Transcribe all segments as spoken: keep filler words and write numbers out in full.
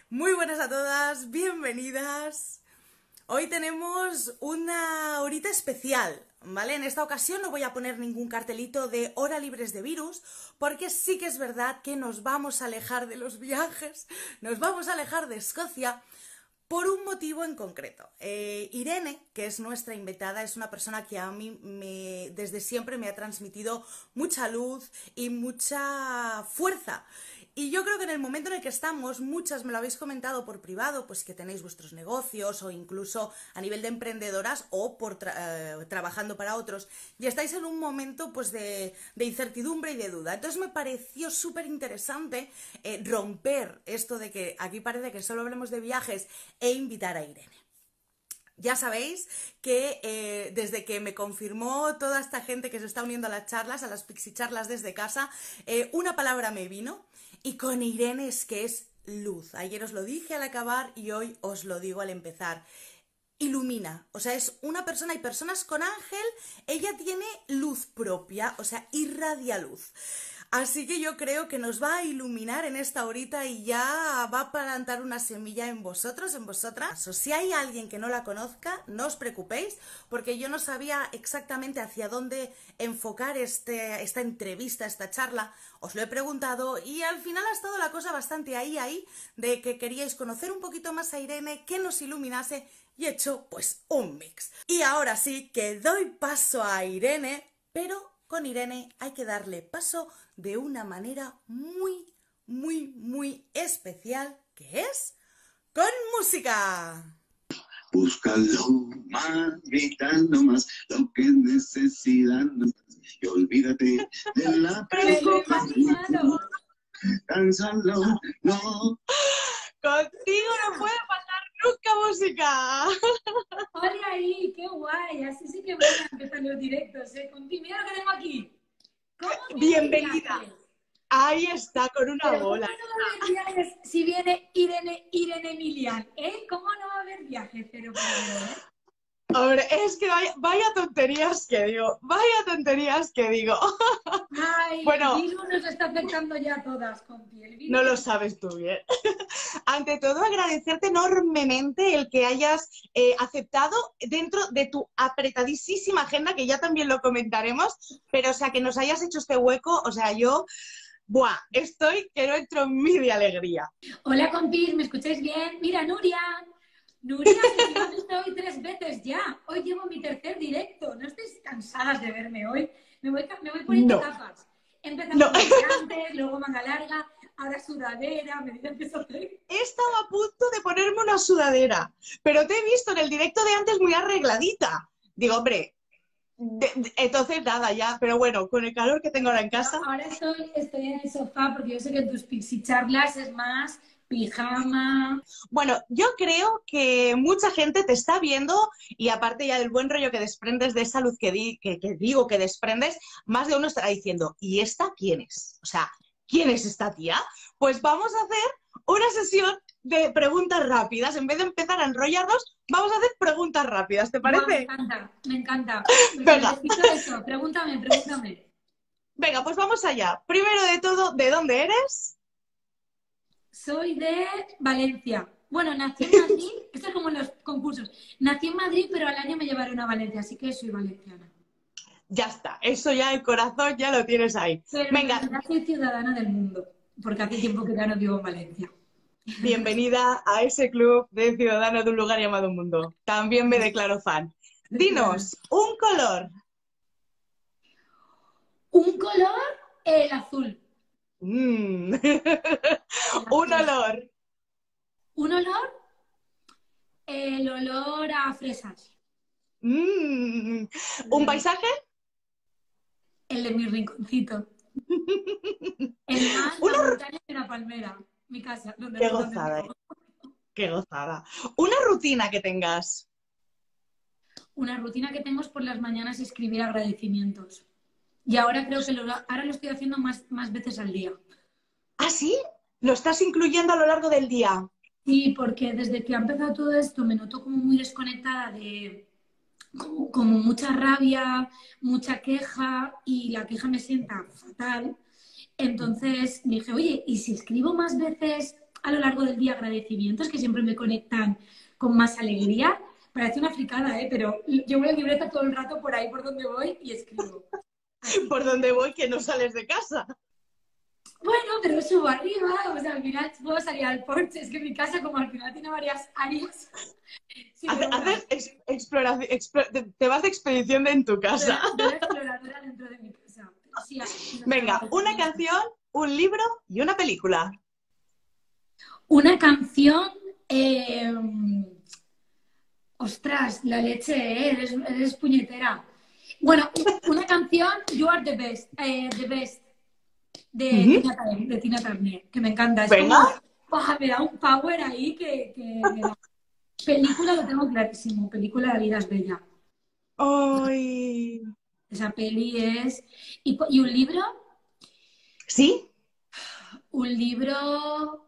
Muy buenas a todas, bienvenidas. Hoy tenemos una horita especial, ¿vale? En esta ocasión no voy a poner ningún cartelito de hora libres de virus, porque sí que es verdad que nos vamos a alejar de los viajes, nos vamos a alejar de Escocia, por un motivo en concreto. Eh, Irene, que es nuestra invitada, es una persona que a mí me, desde siempre me ha transmitido mucha luz y mucha fuerza. Y yo creo que en el momento en el que estamos, muchas me lo habéis comentado por privado, pues que tenéis vuestros negocios o incluso a nivel de emprendedoras o por tra eh, trabajando para otros, y estáis en un momento pues de, de incertidumbre y de duda. Entonces me pareció súper interesante eh, romper esto de que aquí parece que solo hablemos de viajes e invitar a Irene. Ya sabéis que eh, desde que me confirmó toda esta gente que se está uniendo a las charlas, a las Pixie charlas desde casa, eh, una palabra me vino, y con Irene es que es luz. Ayer os lo dije al acabar y hoy os lo digo al empezar. Ilumina, o sea, es una persona, y personas con ángel, ella tiene luz propia, o sea, irradia luz. Así que yo creo que nos va a iluminar en esta horita y ya va a plantar una semilla en vosotros, en vosotras. O si hay alguien que no la conozca, no os preocupéis, porque yo no sabía exactamente hacia dónde enfocar este, esta entrevista, esta charla. Os lo he preguntado y al final ha estado la cosa bastante ahí, ahí, de que queríais conocer un poquito más a Irene, que nos iluminase, y he hecho pues un mix. Y ahora sí que doy paso a Irene, pero con Irene hay que darle paso de una manera muy, muy, muy especial, que es con música. Búscalo más, gritando más, lo que es necesidad más, y olvídate de la preocupación. Cánsalo, no. Contigo no puede faltar nunca música. Hola ahí, qué guay. Así sí que voy a empezar los directos, ¿eh? Contigo, mira lo que tengo aquí. ¿Cómo Bienvenida. Ahí está, con una Pero bola. ¿cómo no va a haber viajes si viene Irene, Irene Milian? ¿Eh? ¿Cómo no va a haber viajes? Pero, pero, ¿eh? Hombre, es que vaya, vaya tonterías que digo, vaya tonterías que digo. Ay, Bueno, el virus nos está afectando ya a todas, Conti. El virus... no lo sabes tú bien. Ante todo, agradecerte enormemente el que hayas eh, aceptado dentro de tu apretadísima agenda, que ya también lo comentaremos, pero o sea, que nos hayas hecho este hueco, o sea, yo, buah, estoy que no entro en mí de alegría. Hola, compis, ¿me escucháis bien? Mira, Nuria. Nuria, si me has visto hoy tres veces ya. Hoy llevo mi tercer directo. ¿No estáis cansadas de verme hoy? Me voy, me voy poniendo No. capas. Empezamos No. con tirantes, luego manga larga, ahora sudadera, me dicen que soy... He estado a punto de ponerme una sudadera, pero te he visto en el directo de antes muy arregladita. Digo, hombre, de, de, entonces nada ya, pero bueno, con el calor que tengo ahora en casa... Ahora estoy, estoy en el sofá porque yo sé que en tus pixie charlas es más pijama... Bueno, yo creo que mucha gente te está viendo y aparte ya del buen rollo que desprendes, de esa luz que, di, que, que digo que desprendes, más de uno estará diciendo, ¿y esta quién es? O sea, ¿quién es esta tía? Pues vamos a hacer una sesión de preguntas rápidas. En vez de empezar a enrollarnos, vamos a hacer preguntas rápidas, ¿te parece? No, me encanta, me encanta. Venga. Necesito eso. Pregúntame, pregúntame. Venga, pues vamos allá. Primero de todo, ¿de dónde eres? Soy de Valencia. Bueno, nací en Madrid, esto es como en los concursos. Nací en Madrid, pero al año me llevaron a Valencia, así que soy valenciana. Ya está, eso ya, el corazón ya lo tienes ahí. Pero Venga. en realidad soy ciudadana del mundo, porque hace tiempo que ya no vivo en Valencia. Bienvenida a ese club de ciudadanos de un lugar llamado mundo. También me declaro fan. Dinos, un color. Un color, el azul. Mm. Un olor. Un olor, el olor a fresas. Mm. Un paisaje. El de mi rinconcito. El mar, Una... la montaña y una palmera. Mi casa. Donde Qué gozada. Eh. Qué gozada. Una rutina que tengas. Una rutina que tengo es por las mañanas escribir agradecimientos. Y ahora creo que lo, ahora lo estoy haciendo más, más veces al día. ¿Ah, sí? ¿Lo estás incluyendo a lo largo del día? Sí, porque desde que ha empezado todo esto me noto como muy desconectada de como, como mucha rabia, mucha queja, y la queja me sienta fatal. Entonces dije, oye, ¿y si escribo más veces a lo largo del día agradecimientos que siempre me conectan con más alegría. Parece una fricada, ¿eh? Pero yo voy a libreta todo el rato por ahí, por donde voy, y escribo. Así Por que, donde voy que no sales de casa. bueno, pero subo arriba, o sea, al final puedo salir al porche. Es que mi casa, como al final tiene varias áreas, Hace- siempre voy Haces ex- exploración, explo- te, te vas de expedición en tu casa. a- de exploradora dentro de mi casa. Pero sí, así, Venga, una canción, un libro y una película. una canción, eh, ostras, la leche, ¿eh? eres, eres puñetera. Bueno, una canción, You Are the Best, eh, the Best, de Ujú. Tina Turner, de Tina Turner, que me encanta. Es Venga. como, ¡buah! Me da un power ahí que, que me da. Película lo tengo clarísimo, película La vida es bella. Ay. Esa peli es... ¿Y, po- y un libro? ¿Sí? Un libro...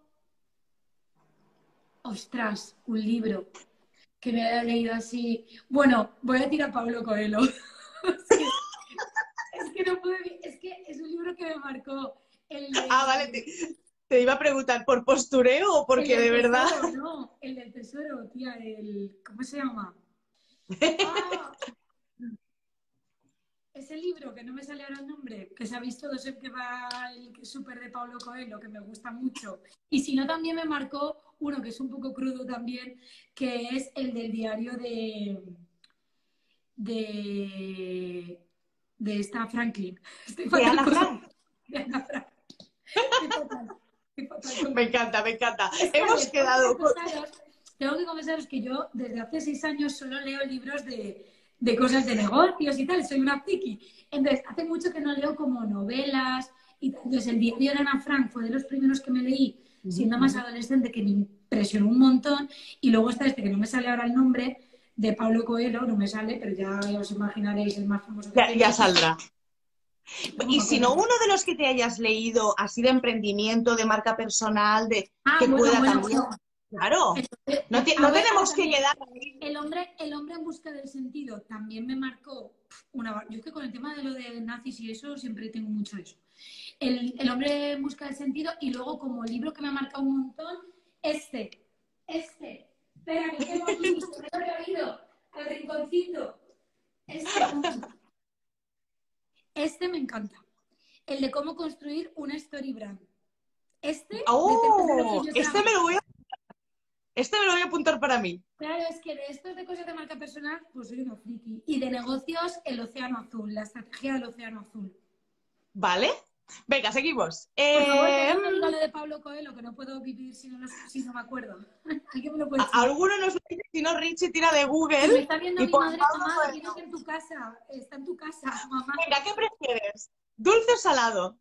Ostras, un libro que me haya leído así. Bueno, voy a tirar a Pablo Coelho. Es que, es que no puedo... Es que es un libro que me marcó. El de- Ah, vale, te, te iba a preguntar, ¿por postureo o el porque del de verdad? tesoro, no, el del tesoro, tía, el... ¿Cómo se llama? Ah, ese libro que no me sale ahora el nombre, que sabéis todos el que va, el que es súper de Paulo Coelho, que me gusta mucho. Y si no, también me marcó uno que es un poco crudo también, que es el del diario de de, de esta Franklin. Estoy ¿De fatal Ana con- Frank? de Ana Frank. Estoy fatal, estoy fatal con- Me encanta, me encanta. Es que, a Hemos ver, quedado... tengo que confesaros- tengo que confesaros que yo desde hace seis años solo leo libros de, de cosas de negocios y tal, soy una friki. Entonces, hace mucho que no leo como novelas y tal. Entonces, el diario de Ana Frank fue de los primeros que me leí siendo más adolescente, que me impresionó un montón. Y luego está este, que no me sale ahora el nombre, de Paulo Coelho, no me sale, pero ya, ya os imaginaréis el más famoso que Ya, tiene. ya saldrá. No me Y si no, acuerdo. uno de los que te hayas leído, así de emprendimiento, de marca personal, de Ah, que bueno, pueda bueno, también... bueno. Claro, Entonces, no, ti- a no ver, tenemos que también, quedar ahí. El hombre, el hombre en busca del sentido también me marcó una... bar- Yo es que con el tema de lo de nazis y eso siempre tengo mucho eso. El, el hombre en busca del sentido y luego como libro que me ha marcado un montón, este, este. Espera, que tengo aquí, que me lo he oído, al rinconcito. Este, este me encanta. El de cómo construir una story brand. Este, de ¡Oh! T P Este me lo voy a, este me lo voy a apuntar para mí. Claro, es que de estos de cosas de marca personal, pues soy una friki. Y de negocios, el océano azul, la estrategia del océano azul. ¿Vale? Venga, seguimos. Por favor, que Eh, no me diga lo de Pablo Coelho, que no puedo vivir si no, lo- si no me acuerdo. ¿Alguien me lo puede a- decir? alguno nos lo dice, si no, Richie tira de Y me Google está viendo y mi pon madre, Pablo mamá, Coelho. tienes en tu casa, está en tu casa, mamá. Venga, ¿qué prefieres? ¿Dulce o salado?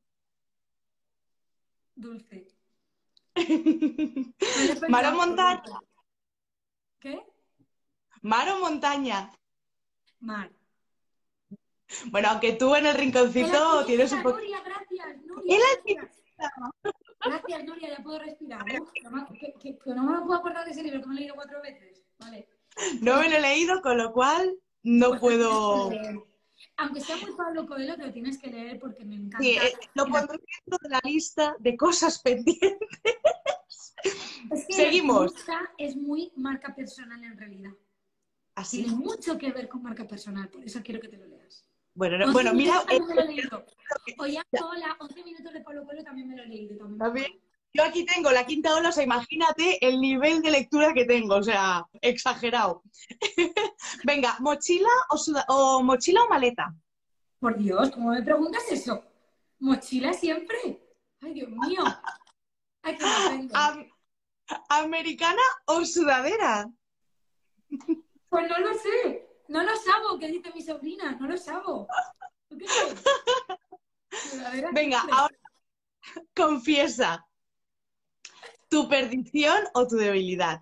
Dulce. Me lo he pensado, ¿Mar o montaña? dulce. ¿Qué? ¿Mar o montaña? Mar. Bueno, aunque tú en el rinconcito El tienes un alpinista, poco... Nuria, gracias, Nuria. El gracias. Gracias, Nuria, ya puedo respirar. Uf, no me- que, que- que no me puedo acordar de ese libro que me he leído cuatro veces. Vale. No me lo he leído, con lo cual no Pues puedo... te tienes que leer. Aunque sea muy Pablo Coelho, te lo tienes que leer porque me encanta. Sí, eh, lo pondré dentro de la lista de cosas pendientes. Es que Seguimos. El alpinista es muy marca personal en realidad. Así. Tiene mucho que ver con marca personal, por eso quiero que te lo leas. Bueno, no- once bueno, mira, minutos también me lo he eh, leído. Ollanta Ola, once minutos de Pablo Coelho también me lo he leído. También me también, acuerdo. yo aquí tengo la quinta ola, o sea, imagínate el nivel de lectura que tengo, o sea, exagerado. Venga, ¿mochila o, suda- o mochila o maleta? Por Dios, ¿cómo me preguntas eso? ¿Mochila siempre? Ay, Dios mío. Ay, que me ofendo. Am- ¿Americana o sudadera? Pues no lo sé. No lo sabo, que dice mi sobrina. No lo sabo. ¿Tú qué crees? Sudadera Venga, siempre. ahora confiesa, ¿tu perdición o tu debilidad?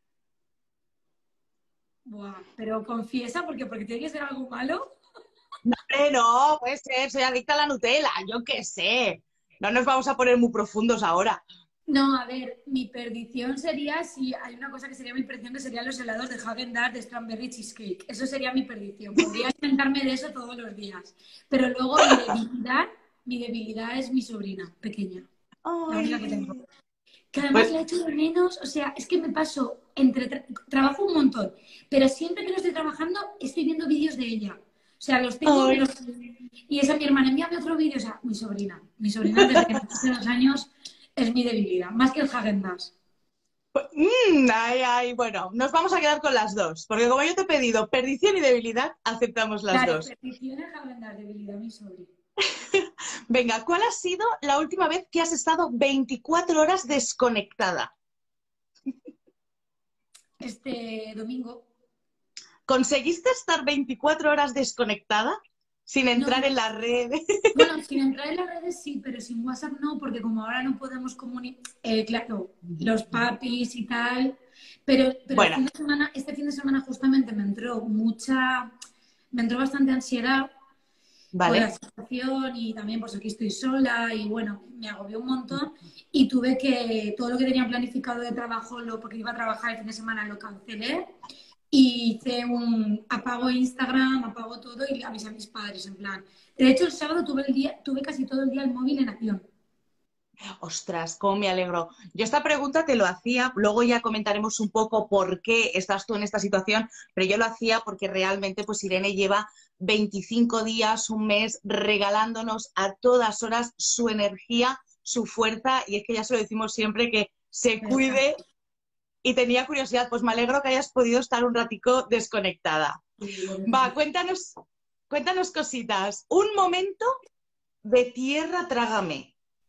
Buah, pero confiesa, porque, porque tiene que ser algo malo. Eh, no, puede ser, soy adicta a la Nutella, yo qué sé. No nos vamos a poner muy profundos ahora. No, a ver, mi perdición sería si hay una cosa que sería mi perdición, que serían los helados de Häagen-Dazs de Strawberry Cheesecake. Eso sería mi perdición. Podría alimentarme de eso todos los días. Pero luego mi debilidad, mi debilidad es mi sobrina pequeña. La única que tengo. Que además Pues, la echo de menos, o sea, es que me paso entre... tra- trabajo un montón, pero siempre que no estoy trabajando estoy viendo vídeos de ella. O sea, los tengo, ay, los... y esa mi hermana, envíame otro vídeo, o sea, mi sobrina. Mi sobrina desde que nació hace dos años es mi debilidad, más que el Häagen-Dazs. mm, ay, ay, bueno, nos vamos a quedar con las dos, porque como yo te he pedido perdición y debilidad, aceptamos las Claro, dos. petición el Häagen-Dazs, debilidad, mi sobrina. Venga, ¿cuál ha sido la última vez que has estado veinticuatro horas desconectada? Este domingo. ¿Conseguiste estar veinticuatro horas desconectada sin No, entrar en las redes? bueno, sin entrar en las redes sí, pero sin WhatsApp no, porque como ahora no podemos comunicar, eh, claro, los papis y tal, pero, pero el Bueno, fin de semana, este fin de semana justamente me entró mucha, me entró bastante ansiedad por la vale. situación y también pues aquí estoy sola y bueno, me agobió un montón y tuve que, todo lo que tenía planificado de trabajo, lo, porque iba a trabajar el fin de semana, lo cancelé y hice un apago Instagram, apago todo y avisé a mis padres en plan. De hecho, el sábado tuve, el día, tuve casi todo el día el móvil en acción. Ostras, cómo me alegro. Yo esta pregunta te lo hacía, luego ya comentaremos un poco por qué estás tú en esta situación, pero yo lo hacía porque realmente pues Irene lleva veinticinco días, un mes, regalándonos a todas horas su energía, su fuerza, y es que ya se lo decimos siempre que se cuide y tenía curiosidad, pues me alegro que hayas podido estar un ratico desconectada. Y lo Va, necesito. cuéntanos, cuéntanos cositas. Un momento de tierra trágame.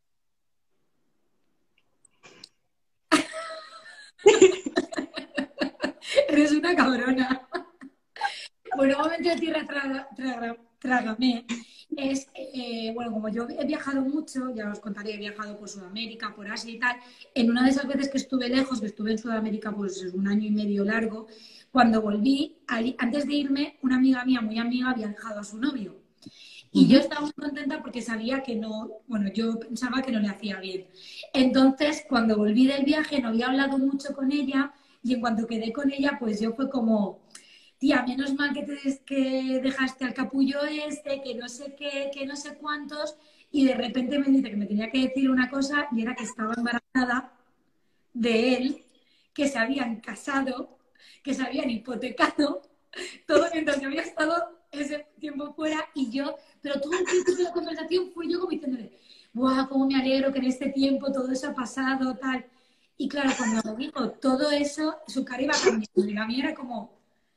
Eres una cabrona. Bueno, un momento de tierra traga, traga, trágame. Es, eh, bueno, como yo he viajado mucho, ya os contaré, he viajado por Sudamérica, por Asia y tal, en una de esas veces que estuve lejos, que estuve en Sudamérica pues un año y medio largo, cuando volví, al- antes de irme, una amiga mía, muy amiga, había dejado a su novio. Y yo Ujú. estaba muy contenta porque sabía que no, bueno, yo pensaba que no le hacía bien. Entonces, cuando volví del viaje, no había hablado mucho con ella y en cuanto quedé con ella, pues yo fue como, tía, menos mal que, te des- que dejaste al capullo este, que no sé qué, que no sé cuántos, y de repente me dice que me tenía que decir una cosa y era que estaba embarazada de él, que se habían casado, que se habían hipotecado, todo mientras yo había estado ese tiempo fuera y yo, pero todo el principio de la conversación fue yo como diciéndole, ¡buah, cómo me alegro que en este tiempo todo eso ha pasado, tal! Y claro, cuando me dijo todo eso, su cara iba cambiando y la mía era como,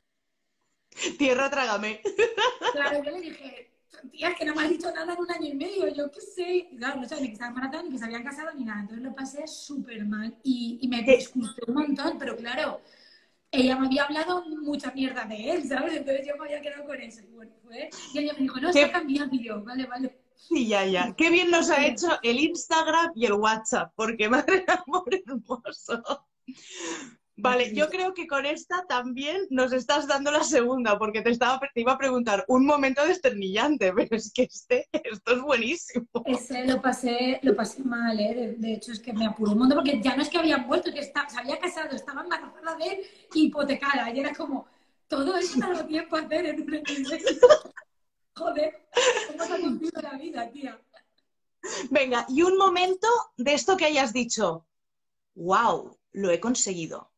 Tierra trágame. claro, yo le dije, tía, es que no me has dicho nada en un año y medio, yo qué sé. Y claro, no sabía ni que estaban embarazadas ni que se habían casado ni nada. Entonces lo pasé súper mal y, y me Que, disculpé un montón, pero claro, ella me había hablado mucha mierda de él, ¿sabes? Entonces yo me había quedado con eso. Y bueno, fue. Y ella me dijo, no, está que, cambiando. Y yo, vale, vale. sí, ya, ya. Qué bien nos ha Pero, hecho el Instagram y el WhatsApp, porque madre de amor hermoso. Vale, yo creo que con esta también nos estás dando la segunda, porque te estaba, te iba a preguntar un momento desternillante, pero es que este, esto es buenísimo. ese lo pasé, lo pasé mal, ¿eh? De, de hecho, es que me apuró un montón porque ya no es que habían vuelto, que está, se había casado, estaba embarazada de él, hipotecada. Y era como, todo eso te ha dado tiempo a hacer en un año y medio. Joder, ¿cómo te ha cumplido la vida, tía? Venga, y un momento de esto que hayas dicho, wow, lo he conseguido.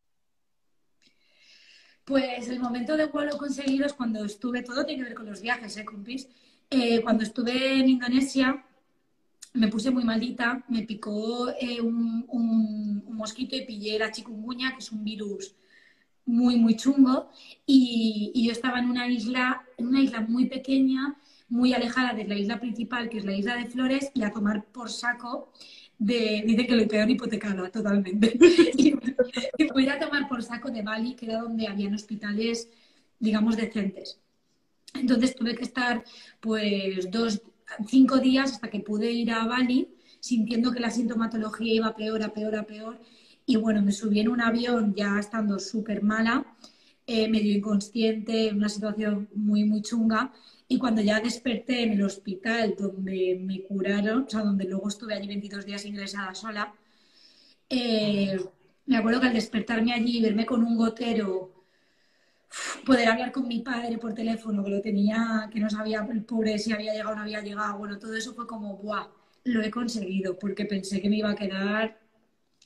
Pues el momento de vuelo conseguido es cuando estuve, todo tiene que ver con los viajes, ¿eh, compis? Eh, cuando estuve en Indonesia, me puse muy malita, me picó eh, un, un, un mosquito y pillé la chikungunya, que es un virus muy, muy chungo, y, y yo estaba en una isla, en una isla muy pequeña, muy alejada de la isla principal, que es la isla de Flores, y a tomar por saco de, dice que lo peor hipotecada, totalmente. Y, y fui a tomar por saco de Bali, que era donde habían hospitales, digamos, decentes. Entonces tuve que estar pues dos, cinco días hasta que pude ir a Bali, sintiendo que la sintomatología iba peor, a peor, a peor. Y bueno, me subí en un avión ya estando súper mala, eh, medio inconsciente, en una situación muy, muy chunga. Y cuando ya desperté en el hospital donde me curaron, o sea, donde luego estuve allí veintidós días ingresada sola, eh, me acuerdo que al despertarme allí y verme con un gotero, poder hablar con mi padre por teléfono, que lo tenía, que no sabía el pobre si había llegado o no había llegado, bueno, todo eso fue como, ¡buah! Lo he conseguido, porque pensé que me iba a quedar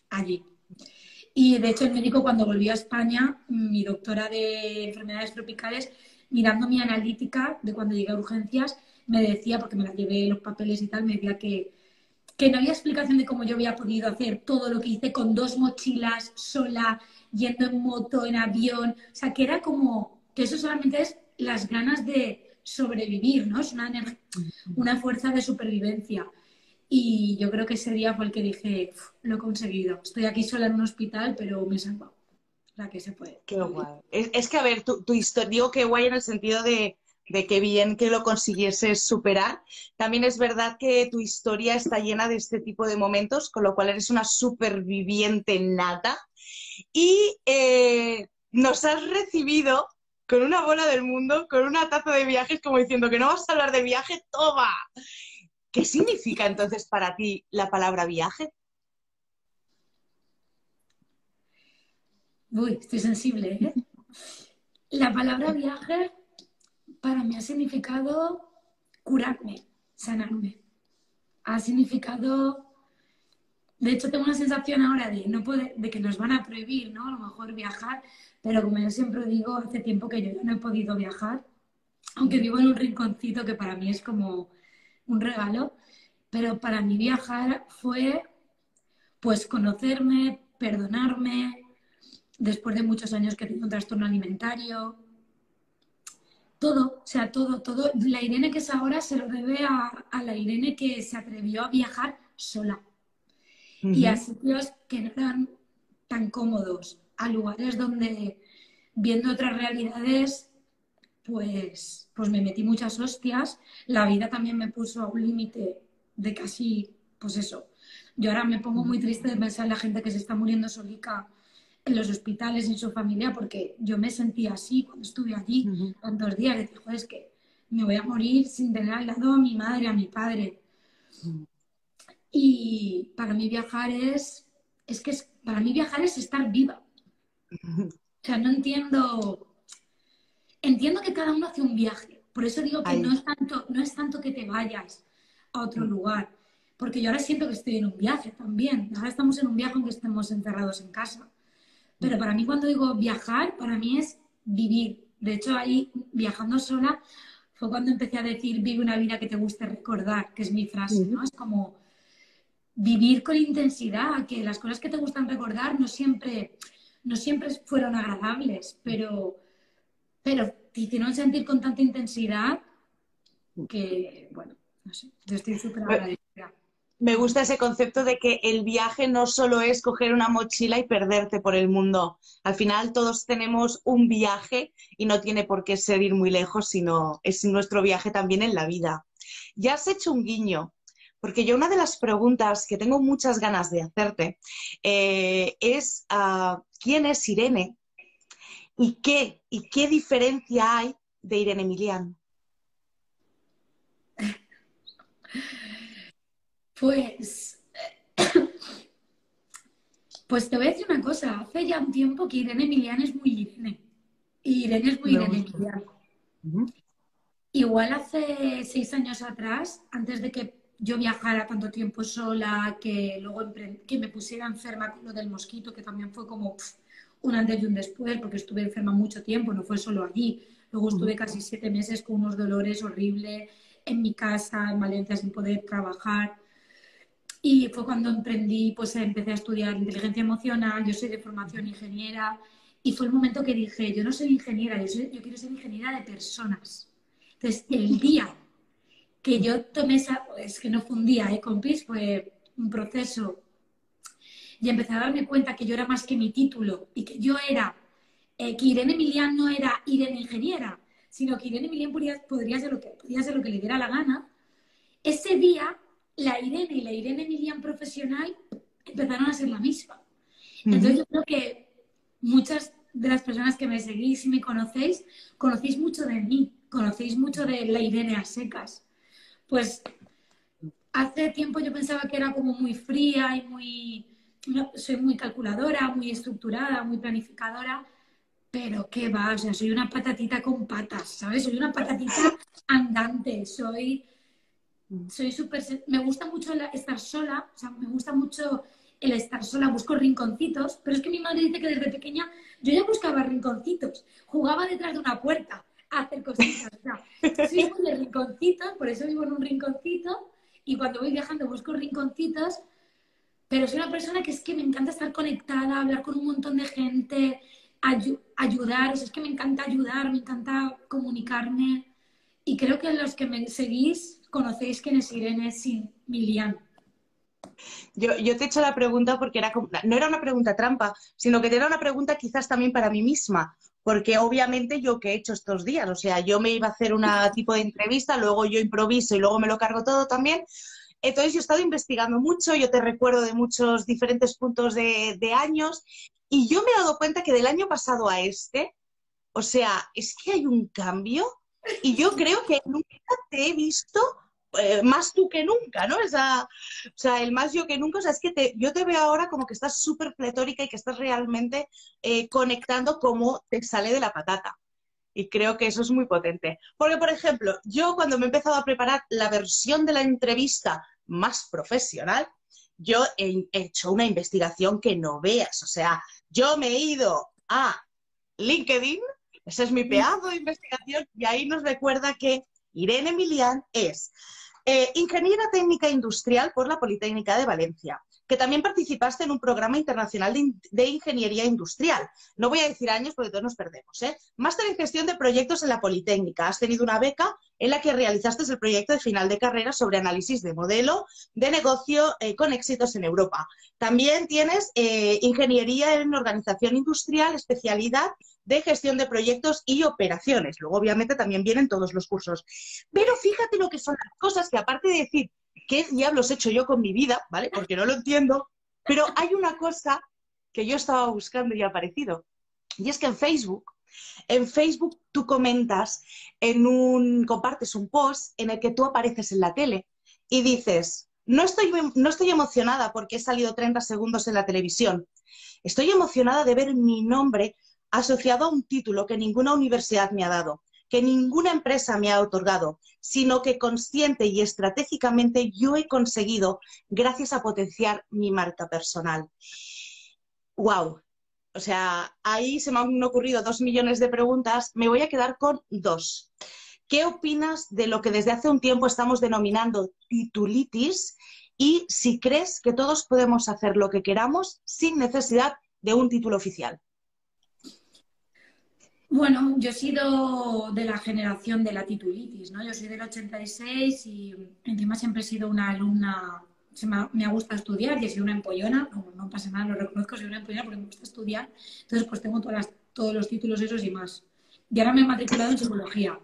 allí. Y de hecho el médico cuando volvió a España, mi doctora de enfermedades tropicales, mirando mi analítica de cuando llegué a urgencias, me decía, porque me la llevé los papeles y tal, me decía que, que no había explicación de cómo yo había podido hacer todo lo que hice con dos mochilas, sola, yendo en moto, en avión. O sea, que era como que eso solamente es las ganas de sobrevivir, ¿no? Es una, una fuerza de supervivencia. Y yo creo que ese día fue el que dije, lo he conseguido. Estoy aquí sola en un hospital, pero me he salvado. La que se puede. Qué guay. Es, es que, a ver, tu, tu historia, digo que guay en el sentido de, de que bien que lo consiguieses superar. También es verdad que tu historia está llena de este tipo de momentos, con lo cual eres una superviviente nata. Y eh, nos has recibido con una bola del mundo, con una taza de viajes, como diciendo que no vas a hablar de viaje, ¡toma! ¿Qué significa entonces para ti la palabra viaje? Uy, estoy sensible, ¿eh? La palabra viaje para mí ha significado curarme, sanarme. Ha significado... De hecho, tengo una sensación ahora de, no poder, de que nos van a prohibir, ¿no? A lo mejor viajar, pero como yo siempre digo, hace tiempo que yo ya no he podido viajar, aunque vivo en un rinconcito que para mí es como un regalo, pero para mí viajar fue, pues, conocerme, perdonarme, después de muchos años que tengo un trastorno alimentario, todo, o sea, todo, todo. La Irene que es ahora se lo debe a, a la Irene que se atrevió a viajar sola. Uh-huh. Y a sitios que no eran tan cómodos, a lugares donde, viendo otras realidades, pues, pues me metí muchas hostias. La vida también me puso a un límite de casi, pues eso. Yo ahora me pongo muy triste de pensar en la gente que se está muriendo solica en los hospitales, en su familia, porque yo me sentía así cuando estuve allí, uh-huh. tantos días. Decía, joder, es que me voy a morir sin tener al lado a mi madre, a mi padre. Uh-huh. Y para mí viajar es, es que es, para mí viajar es estar viva. O sea, no entiendo, entiendo que cada uno hace un viaje. Por eso digo que no es, tanto, no es tanto que te vayas a otro lugar. Porque yo ahora siento que estoy en un viaje también. Ahora estamos en un viaje aunque estemos encerrados en casa. Pero para mí cuando digo viajar, para mí es vivir. De hecho, ahí viajando sola fue cuando empecé a decir vive una vida que te guste recordar, que es mi frase, ¿no? Es como... vivir con intensidad, que las cosas que te gustan recordar no siempre, no siempre fueron agradables, pero, pero te hicieron sentir con tanta intensidad que, bueno, no sé, yo estoy súper agradecida. Me gusta ese concepto de que el viaje no solo es coger una mochila y perderte por el mundo. Al final todos tenemos un viaje y no tiene por qué ser ir muy lejos, sino es nuestro viaje también en la vida. Ya has hecho un guiño. Porque yo una de las preguntas que tengo muchas ganas de hacerte eh, es uh, ¿quién es Irene? ¿Y qué, ¿Y qué diferencia hay de Irene Millán? Pues, pues te voy a decir una cosa. Hace ya un tiempo que Irene Millán es muy Irene. Y Irene es muy no. Irene Millán. Uh-huh. Igual hace seis años atrás, antes de que yo viajara tanto tiempo sola, que luego que me pusiera enferma con lo del mosquito, que también fue como pff, un antes y un después, porque estuve enferma mucho tiempo, no fue solo allí. Luego estuve casi siete meses con unos dolores horribles en mi casa, en Valencia, sin poder trabajar. Y fue cuando emprendí, pues empecé a estudiar inteligencia emocional, yo soy de formación ingeniera, y fue el momento que dije, yo no soy ingeniera, yo, soy, yo quiero ser ingeniera de personas. Entonces, el día que yo tomé esa, es que no fue un día, ¿eh, compis? Fue un proceso. Y empecé a darme cuenta que yo era más que mi título y que yo era, eh, que Irene Millán no era Irene ingeniera, sino que Irene Millán podría, podría, ser lo que, podría ser lo que le diera la gana. Ese día, la Irene y la Irene Millán profesional empezaron a ser la misma. Uh-huh. Entonces yo creo que muchas de las personas que me seguís y me conocéis, conocéis mucho de mí, conocéis mucho de la Irene a secas. Pues hace tiempo yo pensaba que era como muy fría y muy... No, soy muy calculadora, muy estructurada, muy planificadora, pero qué va, o sea, soy una patatita con patas, ¿sabes? Soy una patatita andante, soy... Soy súper... Me gusta mucho estar sola, o sea, me gusta mucho el estar sola, busco rinconcitos, pero es que mi madre dice que desde pequeña yo ya buscaba rinconcitos, jugaba detrás de una puerta a hacer cositas, o sea, soy muy de rinconcitos, por eso vivo en un rinconcito, y cuando voy viajando busco rinconcitos, pero soy una persona que es que me encanta estar conectada, hablar con un montón de gente, ayu ayudar, o sea, es que me encanta ayudar, me encanta comunicarme, y creo que los que me seguís conocéis quién es Irene Milian. Yo, yo te he hecho la pregunta porque era como, no era una pregunta trampa, sino que era una pregunta quizás también para mí misma, porque obviamente yo qué he hecho estos días, o sea, yo me iba a hacer un tipo de entrevista, luego yo improviso y luego me lo cargo todo también. Entonces yo he estado investigando mucho, yo te recuerdo de muchos diferentes puntos de, de años, y yo me he dado cuenta que del año pasado a este, o sea, es que hay un cambio, y yo creo que nunca te he visto eh, más tú que nunca, ¿no? Esa, o sea, el más yo que nunca, o sea, es que te, yo te veo ahora como que estás súper pletórica y que estás realmente eh, conectando como te sale de la patata. Y creo que eso es muy potente. Porque, por ejemplo, yo cuando me he empezado a preparar la versión de la entrevista más profesional, yo he hecho una investigación que no veas. O sea, yo me he ido a LinkedIn, ese es mi pedazo de investigación, y ahí nos recuerda que Irene Milian es eh, ingeniera técnica industrial por la Politécnica de Valencia, que también participaste en un programa internacional de, de ingeniería industrial. No voy a decir años porque todos nos perdemos, ¿eh? Máster en gestión de proyectos en la Politécnica. Has tenido una beca en la que realizaste el proyecto de final de carrera sobre análisis de modelo de negocio eh, con éxitos en Europa. También tienes eh, ingeniería en organización industrial, especialidad de gestión de proyectos y operaciones. Luego, obviamente, también vienen todos los cursos. Pero fíjate lo que son las cosas que, aparte de decir qué diablos he hecho yo con mi vida, ¿vale? Porque no lo entiendo, pero hay una cosa que yo estaba buscando y ha aparecido. Y es que en Facebook, en Facebook tú comentas, en un, compartes un post en el que tú apareces en la tele y dices, no estoy, no estoy emocionada porque he salido treinta segundos en la televisión. Estoy emocionada de ver mi nombre asociado a un título que ninguna universidad me ha dado, que ninguna empresa me ha otorgado, sino que consciente y estratégicamente yo he conseguido gracias a potenciar mi marca personal. ¡Wow! O sea, ahí se me han ocurrido dos millones de preguntas, me voy a quedar con dos. ¿Qué opinas de lo que desde hace un tiempo estamos denominando titulitis? Y si crees que todos podemos hacer lo que queramos sin necesidad de un título oficial. Bueno, yo he sido de la generación de la titulitis, ¿no? Yo soy del ochenta y seis y encima siempre he sido una alumna, se me, ha, me ha gustado estudiar y he sido una empollona, no, no pasa nada, lo reconozco, soy una empollona porque me gusta estudiar, entonces pues tengo todas las, todos los títulos esos y más. Y ahora me he matriculado en psicología.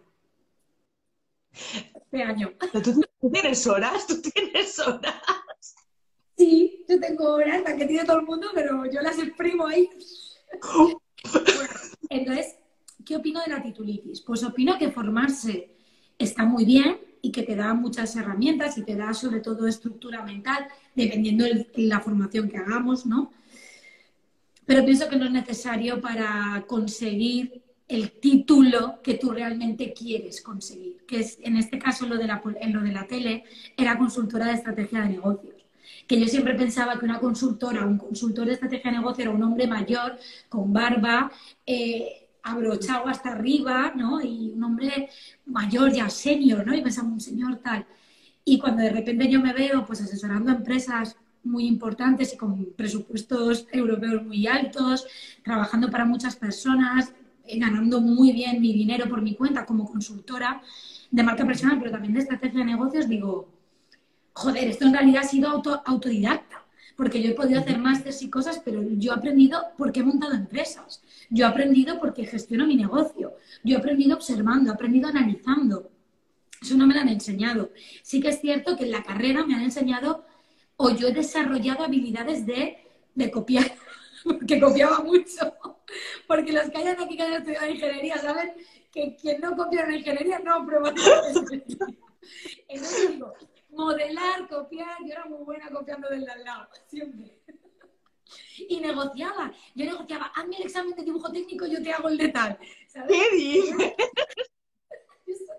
Este año. ¿Tú, ¿Tú tienes horas? ¿Tú tienes horas? Sí, yo tengo horas, la que tiene todo el mundo, pero yo las exprimo ahí. Bueno, entonces, ¿qué opino de la titulitis? Pues opino que formarse está muy bien y que te da muchas herramientas y te da sobre todo estructura mental, dependiendo de la formación que hagamos, ¿no? Pero pienso que no es necesario para conseguir el título que tú realmente quieres conseguir, que es, en este caso, lo de la, en lo de la tele, era consultora de estrategia de negocios. Que yo siempre pensaba que una consultora, un consultor de estrategia de negocio era un hombre mayor, con barba, eh, abrochado hasta arriba, ¿no? Y un hombre mayor, ya senior, ¿no? Y pensaba, un señor tal. Y cuando de repente yo me veo pues asesorando a empresas muy importantes y con presupuestos europeos muy altos, trabajando para muchas personas, ganando muy bien mi dinero por mi cuenta como consultora de marca personal, pero también de estrategia de negocios, digo, joder, esto en realidad ha sido auto, autodidacta, porque yo he podido hacer másteres y cosas, pero yo he aprendido porque he montado empresas, yo he aprendido porque gestiono mi negocio, yo he aprendido observando, he aprendido analizando. Eso no me lo han enseñado. Sí que es cierto que en la carrera me han enseñado, o yo he desarrollado habilidades de, de copiar, porque copiaba mucho. Porque los que hayan aquí que hayan estudiado ingeniería saben que quien no copia una ingeniería no prueba. Entonces digo, modelar, copiar, yo era muy buena copiando del de al lado, siempre. Y negociaba, yo negociaba, hazme el examen de dibujo técnico, yo te hago el de tal. ¿Sabes? ¿Qué dices?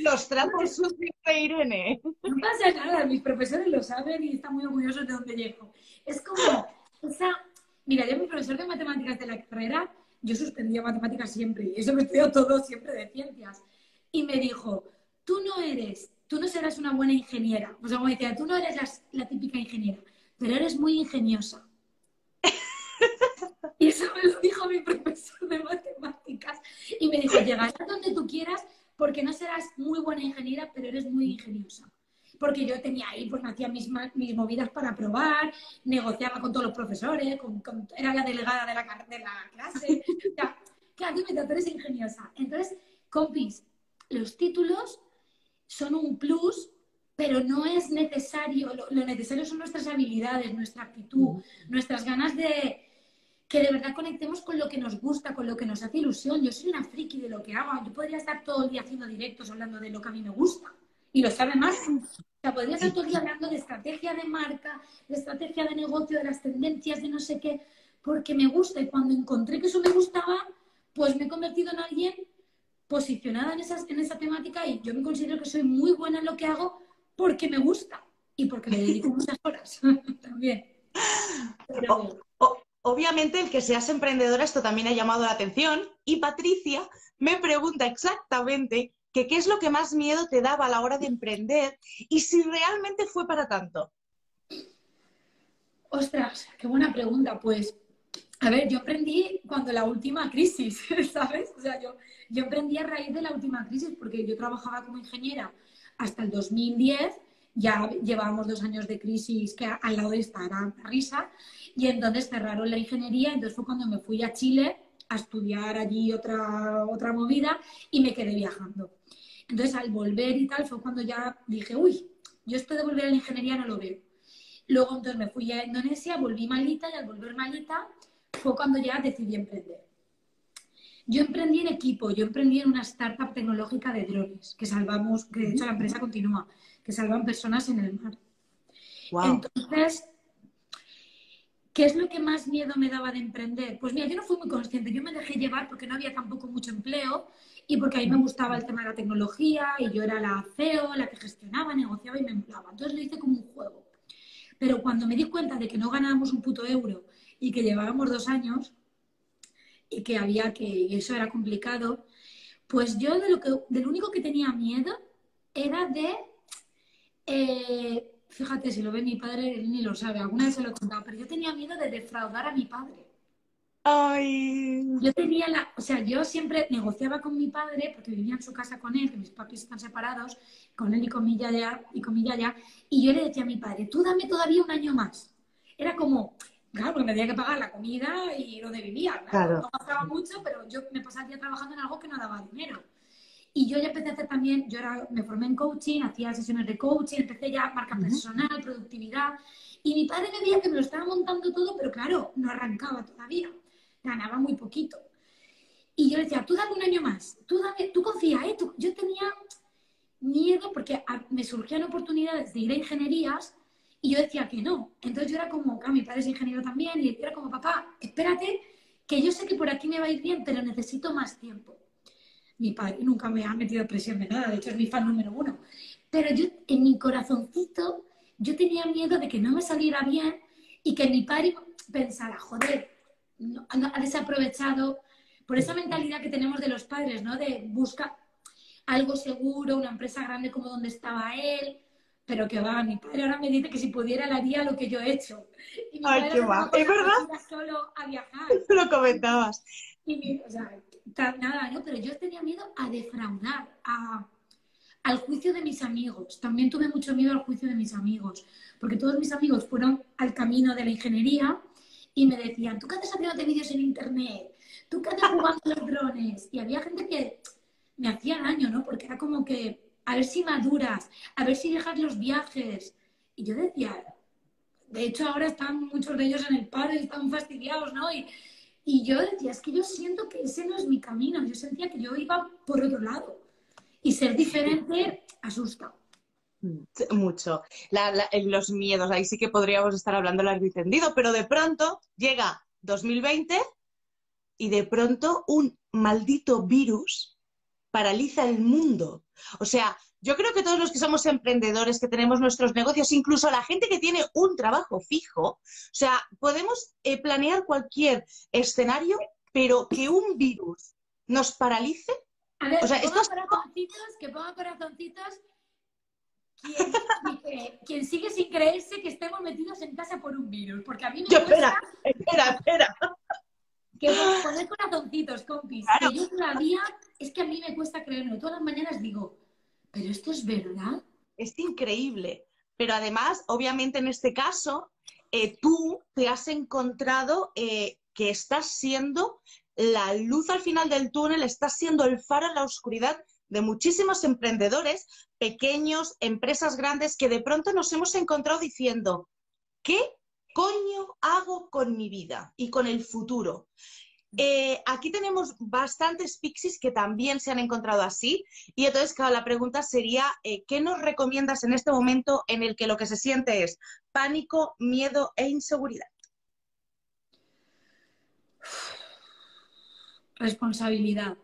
Los trapos sucios de Irene. No pasa nada, mis profesores lo saben y están muy orgullosos de dónde llego. Es como, esa... Mira, yo mi profesor de matemáticas de la carrera, yo suspendía matemáticas siempre, y eso me estudió todo siempre de ciencias. Y me dijo, tú no eres, tú no serás una buena ingeniera. O sea, como decía, tú no eres la, la típica ingeniera, pero eres muy ingeniosa. Y eso me lo dijo mi profesor de matemáticas. Y me dijo, llegarás donde tú quieras porque no serás muy buena ingeniera, pero eres muy ingeniosa. Porque yo tenía ahí, pues me hacía mis, mis movidas para probar, negociaba con todos los profesores, con, con, era la delegada de la, de la clase. O sea, claro, tú eres ingeniosa. Entonces, compis, los títulos son un plus, pero no es necesario. Lo, lo necesario son nuestras habilidades, nuestra actitud, nuestras ganas de... que de verdad conectemos con lo que nos gusta, con lo que nos hace ilusión. Yo soy una friki de lo que hago. Yo podría estar todo el día haciendo directos hablando de lo que a mí me gusta. Y lo sabe más. O sea, podría estar todo el día hablando de estrategia de marca, de estrategia de negocio, de las tendencias, de no sé qué, porque me gusta. Y cuando encontré que eso me gustaba, pues me he convertido en alguien posicionada en, esas, en esa temática y yo me considero que soy muy buena en lo que hago porque me gusta y porque le dedico muchas horas también. Pero... Obviamente el que seas emprendedora esto también ha llamado la atención y Patricia me pregunta exactamente que qué es lo que más miedo te daba a la hora de emprender y si realmente fue para tanto. Ostras, qué buena pregunta. Pues, a ver, yo emprendí cuando la última crisis, ¿sabes? O sea, yo, yo emprendí a raíz de la última crisis porque yo trabajaba como ingeniera hasta el dos mil diez, ya llevábamos dos años de crisis que al lado de esta era una risa. Y entonces cerraron la ingeniería, entonces fue cuando me fui a Chile a estudiar allí otra, otra movida y me quedé viajando. Entonces al volver y tal fue cuando ya dije, uy, yo esto de volver a la ingeniería no lo veo. Luego entonces me fui a Indonesia, volví malita y al volver malita fue cuando ya decidí emprender. Yo emprendí en equipo, yo emprendí en una startup tecnológica de drones, que salvamos, que de hecho la empresa continúa, que salvan personas en el mar. Wow. Entonces... ¿qué es lo que más miedo me daba de emprender? Pues mira, yo no fui muy consciente, yo me dejé llevar porque no había tampoco mucho empleo y porque a mí me gustaba el tema de la tecnología y yo era la C E O, la que gestionaba, negociaba y me empleaba. Entonces lo hice como un juego. Pero cuando me di cuenta de que no ganábamos un puto euro y que llevábamos dos años y que había que, y eso era complicado, pues yo de lo, que, de lo único que tenía miedo era de... Eh, fíjate, si lo ve mi padre, él ni lo sabe, alguna vez se lo he contado, pero yo tenía miedo de defraudar a mi padre. Ay. Yo tenía la, o sea, yo siempre negociaba con mi padre, porque vivía en su casa con él, que mis papis están separados, con él y con mi yaya, y con mi yaya, y yo le decía a mi padre, tú dame todavía un año más. Era como, claro, porque me tenía que pagar la comida y lo de vivir, claro. Claro. No gastaba mucho, pero yo me pasaba el día trabajando en algo que no daba dinero. Y yo ya empecé a hacer también, yo era, me formé en coaching, hacía sesiones de coaching, empecé ya marca personal, productividad. Y mi padre me veía que me lo estaba montando todo, pero claro, no arrancaba todavía. Ganaba muy poquito. Y yo le decía, tú dame un año más, tú, dame, tú confía, ¿eh? Tú, yo tenía miedo porque a, me surgían oportunidades de ir a ingenierías y yo decía que no. Entonces yo era como, claro, mi padre es ingeniero también, y era como, papá, espérate, que yo sé que por aquí me va a ir bien, pero necesito más tiempo. Mi padre nunca me ha metido presión de nada, de hecho es mi fan número uno. Pero yo, en mi corazoncito, yo tenía miedo de que no me saliera bien y que mi padre pensara, joder, no, no, ha desaprovechado por esa mentalidad que tenemos de los padres, ¿no? De buscar algo seguro, una empresa grande como donde estaba él, pero que va, mi padre ahora me dice que si pudiera le haría lo que yo he hecho. Y mi Ay, qué va, ¿es verdad? Solo a viajar. Lo comentabas. Y mi, o sea, nada, ¿no? Pero yo tenía miedo a defraudar, a, al juicio de mis amigos. También tuve mucho miedo al juicio de mis amigos, porque todos mis amigos fueron al camino de la ingeniería y me decían, ¿tú qué haces haciéndote vídeos en internet? ¿Tú qué haces jugando a los drones? Y había gente que me hacía daño, ¿no? Porque era como que, a ver si maduras, a ver si dejas los viajes. Y yo decía, de hecho ahora están muchos de ellos en el paro y están fastidiados, ¿no? Y, y yo decía, es que yo siento que ese no es mi camino. Yo sentía que yo iba por otro lado. Y ser diferente asusta. Mucho. La, la, los miedos, ahí sí que podríamos estar hablando largo y tendido, pero de pronto llega dos mil veinte y de pronto un maldito virus paraliza el mundo. O sea, yo creo que todos los que somos emprendedores, que tenemos nuestros negocios, incluso la gente que tiene un trabajo fijo, o sea, podemos eh, planear cualquier escenario, pero que un virus nos paralice. A ver, O sea, que esto ponga es... corazoncitos, que ponga corazoncitos quien, quien, quien sigue sin creerse que estemos metidos en casa por un virus, porque a mí me Yo, cuesta... espera, espera, espera. Que pon- poner corazoncitos, compis, Claro. que yo todavía, es que a mí me cuesta creerlo. Todas las mañanas digo, ¿pero esto es verdad? Es increíble. Pero además, obviamente en este caso, eh, tú te has encontrado eh, que estás siendo la luz al final del túnel, estás siendo el faro en la oscuridad de muchísimos emprendedores, pequeños, empresas grandes, que de pronto nos hemos encontrado diciendo, ¿qué coño hago con mi vida y con el futuro? Eh, aquí tenemos bastantes pixies que también se han encontrado así, y entonces, claro, la pregunta sería, eh, ¿qué nos recomiendas en este momento en el que lo que se siente es pánico, miedo e inseguridad? Responsabilidad.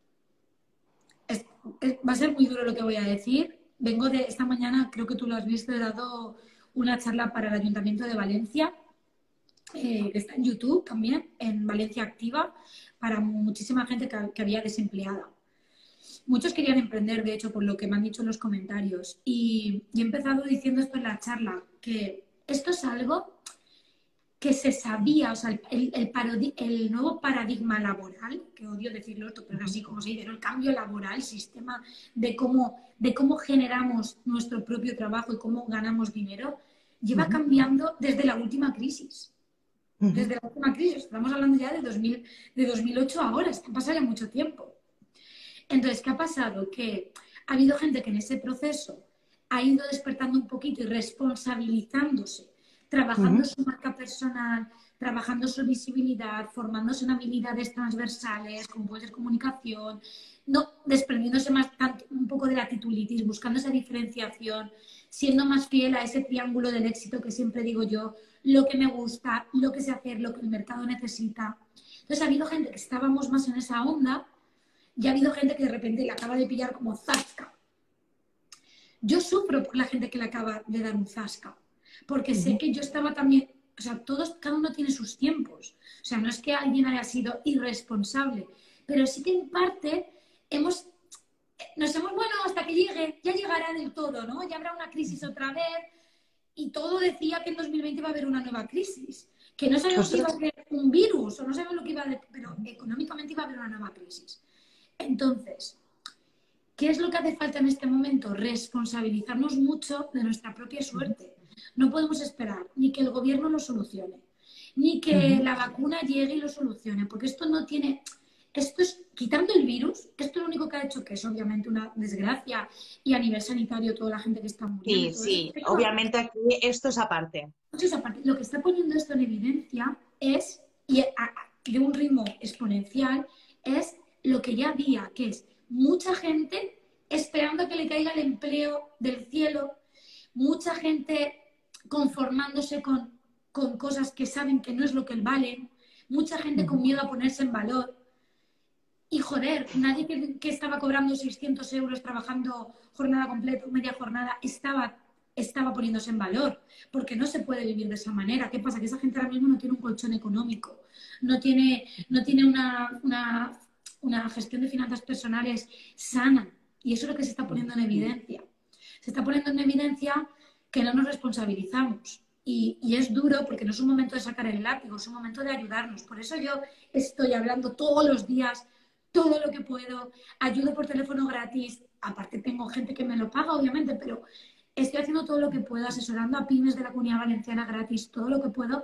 Es- es- va a ser muy duro lo que voy a decir. Vengo de esta mañana, creo que tú lo has visto, he dado una charla para el Ayuntamiento de Valencia, eh, que está en YouTube también, en Valencia Activa, para muchísima gente que, que había desempleada. Muchos querían emprender, de hecho, por lo que me han dicho en los comentarios. Y, y he empezado diciendo esto en la charla, que esto es algo que se sabía, o sea, el, el, parodi- el nuevo paradigma laboral, que odio decirlo esto, pero así como se dice, ¿no? El cambio laboral, el sistema de cómo, de cómo generamos nuestro propio trabajo y cómo ganamos dinero, lleva Uh-huh. cambiando desde la última crisis. Uh-huh. Desde la última crisis, estamos hablando ya de, dos mil, de dos mil ocho ahora, ha pasado ya mucho tiempo. Entonces, ¿qué ha pasado? Que ha habido gente que en ese proceso ha ido despertando un poquito y responsabilizándose, trabajando Uh-huh. su marca personal, trabajando su visibilidad, formándose en habilidades transversales, como puede ser comunicación, no, desprendiéndose más tanto, un poco de la titulitis, buscando esa diferenciación, siendo más fiel a ese triángulo del éxito que siempre digo yo, lo que me gusta, lo que sé hacer, lo que el mercado necesita. Entonces ha habido gente que estábamos más en esa onda y ha habido gente que de repente le acaba de pillar como zasca. Yo sufro por la gente que le acaba de dar un zasca, porque sé que yo estaba también, o sea, todos, cada uno tiene sus tiempos. O sea, no es que alguien haya sido irresponsable, pero sí que en parte hemos, nos hemos, bueno, hasta que llegue, ya llegará del todo, ¿no? Ya habrá una crisis otra vez, y todo decía que en dos mil veinte va a haber una nueva crisis, que no sabemos si iba a haber un virus, o no sabemos lo que iba a haber, pero económicamente iba a haber una nueva crisis. Entonces, ¿qué es lo que hace falta en este momento? Responsabilizarnos mucho de nuestra propia suerte. No podemos esperar ni que el gobierno lo solucione, ni que uh-huh. la vacuna llegue y lo solucione, porque esto no tiene... Esto es, quitando el virus, esto es lo único que ha hecho que es obviamente una desgracia, y a nivel sanitario toda la gente que está muriendo. Sí, sí, obviamente aquí esto es aparte. Entonces, aparte, lo que está poniendo esto en evidencia es, y a, a, de un ritmo exponencial, es lo que ya había, que es mucha gente esperando que le caiga el empleo del cielo, mucha gente conformándose con, con cosas que saben que no es lo que valen, mucha gente con miedo a ponerse en valor. Y joder, nadie que, que estaba cobrando seiscientos euros trabajando jornada completa, media jornada, estaba, estaba poniéndose en valor, porque no se puede vivir de esa manera. ¿Qué pasa? Que esa gente ahora mismo no tiene un colchón económico, no tiene, no tiene una, una, una gestión de finanzas personales sana, y eso es lo que se está poniendo en evidencia. Se está poniendo en evidencia que no nos responsabilizamos. Y, y es duro porque no es un momento de sacar el látigo, es un momento de ayudarnos. Por eso yo estoy hablando todos los días, todo lo que puedo, ayudo por teléfono gratis, aparte tengo gente que me lo paga, obviamente, pero estoy haciendo todo lo que puedo, asesorando a pymes de la Comunidad Valenciana gratis, todo lo que puedo,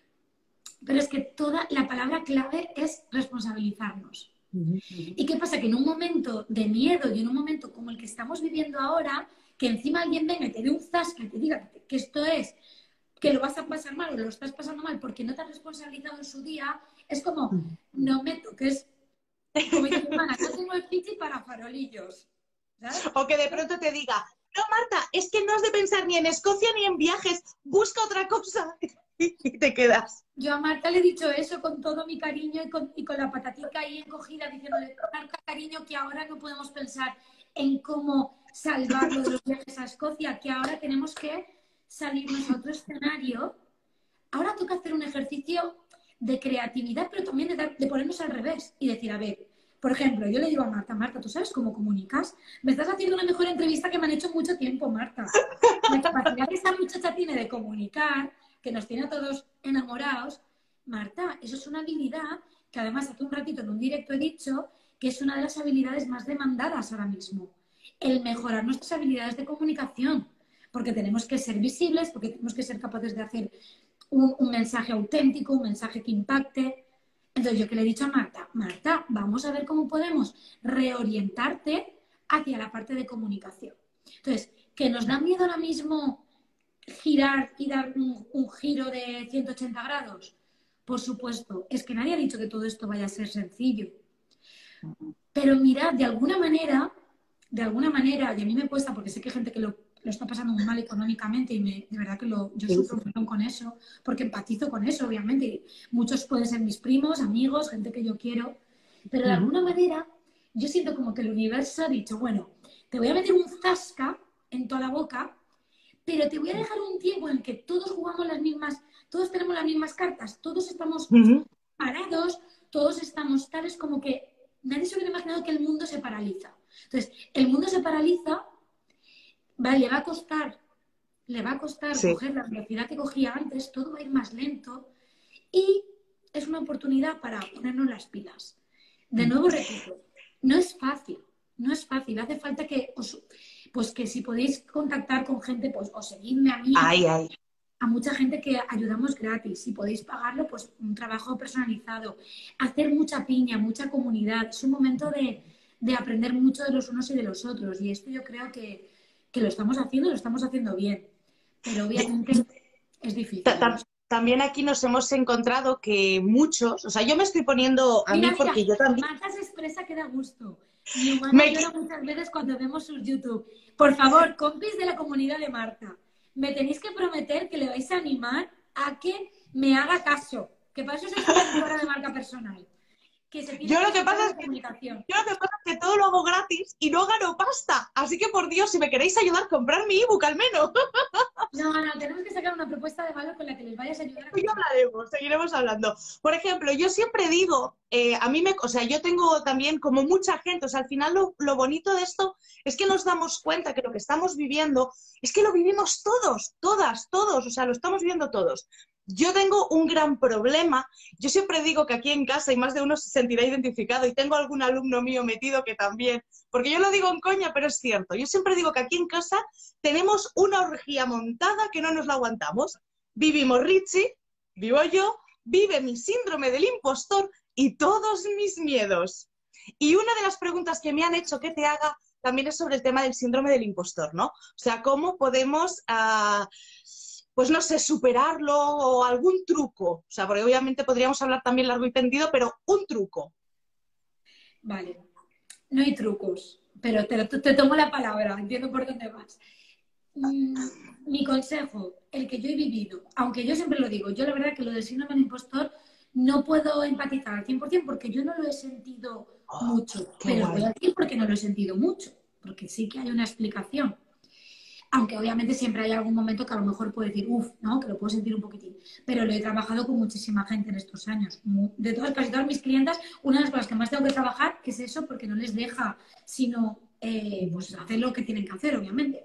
pero es que toda la palabra clave es responsabilizarnos. Uh-huh. ¿Y qué pasa? Que en un momento de miedo y en un momento como el que estamos viviendo ahora, que encima alguien venga y te dé un zasca y te diga que esto es, que lo vas a pasar mal o lo estás pasando mal porque no te has responsabilizado en su día, es como, no me toques. Como dice mi hermana, no tengo el pichi para farolillos. ¿Sabes? O que de pronto te diga, no, Marta, es que no has de pensar ni en Escocia ni en viajes, busca otra cosa. y te quedas. Yo a Marta le he dicho eso con todo mi cariño y con, y con la patatica ahí encogida, diciéndole, Marta, cariño, que ahora no podemos pensar en cómo salvarlo de los viajes a Escocia, que ahora tenemos que salirnos a otro escenario. Ahora toca hacer un ejercicio de creatividad, pero también de, dar, de ponernos al revés y decir, a ver, por ejemplo, yo le digo a Marta, Marta, ¿tú sabes cómo comunicas? Me estás haciendo una mejor entrevista que me han hecho en mucho tiempo, Marta. La capacidad que esta muchacha tiene de comunicar, que nos tiene a todos enamorados, Marta, eso es una habilidad que además hace un ratito en un directo he dicho que es una de las habilidades más demandadas ahora mismo. El mejorar nuestras habilidades de comunicación, porque tenemos que ser visibles, porque tenemos que ser capaces de hacer un, un mensaje auténtico, un mensaje que impacte. Entonces yo que le he dicho a Marta, Marta, vamos a ver cómo podemos reorientarte hacia la parte de comunicación. Entonces, que nos da miedo ahora mismo girar y dar un, un giro de ciento ochenta grados. Por supuesto, es que nadie ha dicho que todo esto vaya a ser sencillo. Pero mirad, de alguna manera, de alguna manera, y a mí me cuesta porque sé que hay gente que lo, lo está pasando muy mal económicamente y me, de verdad que lo, yo sufro un montón con eso, porque empatizo con eso, obviamente. Y muchos pueden ser mis primos, amigos, gente que yo quiero. Pero de alguna manera, yo siento como que el universo ha dicho, bueno, te voy a meter un zasca en toda la boca, pero te voy a dejar un tiempo en el que todos jugamos las mismas, todos tenemos las mismas cartas, todos estamos uh-huh. parados, todos estamos tales como que nadie se hubiera imaginado que el mundo se paraliza. Entonces, el mundo se paraliza, vale, le va a costar, le va a costar sí. coger la velocidad que cogía antes, todo va a ir más lento y es una oportunidad para ponernos las pilas. De nuevo, repito, no es fácil, no es fácil, hace falta que os... Pues que si podéis contactar con gente, pues o seguidme a mí, ay, ay. a mucha gente que ayudamos gratis. Si podéis pagarlo, pues un trabajo personalizado. Hacer mucha piña, mucha comunidad. Es un momento de, de aprender mucho de los unos y de los otros. Y esto yo creo que, que lo estamos haciendo, lo estamos haciendo bien. Pero obviamente es difícil. También aquí nos hemos encontrado que muchos, o sea, yo me estoy poniendo a mira, mí porque mira, yo también... Marta se expresa que da gusto. Mi humana me... llora muchas veces cuando vemos sus YouTube. Por favor, compis de la comunidad de Marta, me tenéis que prometer que le vais a animar a que me haga caso. Que para eso es una de marca personal. Que se yo, lo que pasa es que, yo lo que pasa es que todo lo hago gratis y no gano pasta. Así que, por Dios, si me queréis ayudar, comprar mi ebook al menos. No, no, tenemos que sacar una propuesta de valor con la que les vayas a ayudar. A... Ya hablaremos, seguiremos hablando. Por ejemplo, yo siempre digo, eh, a mí me, o sea, yo tengo también como mucha gente, o sea, al final lo, lo bonito de esto es que nos damos cuenta que lo que estamos viviendo es que lo vivimos todos, todas, todos, o sea, lo estamos viviendo todos. Yo tengo un gran problema, yo siempre digo que aquí en casa y más de uno se sentirá identificado y tengo algún alumno mío metido que también, porque yo lo digo en coña, pero es cierto, yo siempre digo que aquí en casa tenemos una orgía montada que no nos la aguantamos. Vivimos Richie, vivo yo, vive mi síndrome del impostor y todos mis miedos. Y una de las preguntas que me han hecho que te haga también es sobre el tema del síndrome del impostor, ¿no? O sea, cómo podemos... Uh, pues no sé, superarlo o algún truco. O sea, porque obviamente podríamos hablar también largo y tendido, pero un truco. Vale, no hay trucos, pero te, te tomo la palabra, entiendo por dónde vas. Mm, mi consejo, el que yo he vivido, aunque yo siempre lo digo, yo la verdad que lo del síndrome del impostor no puedo empatizar al cien por cien porque yo no lo he sentido oh, mucho, pero voy a decir porque no lo he sentido mucho, porque sí que hay una explicación. Aunque obviamente siempre hay algún momento que a lo mejor puedo decir, uff, ¿no? Que lo puedo sentir un poquitín. Pero lo he trabajado con muchísima gente en estos años. De todas, casi todas mis clientas, una de las cosas que más tengo que trabajar es eso, porque no les deja sino eh, pues hacer lo que tienen que hacer, obviamente.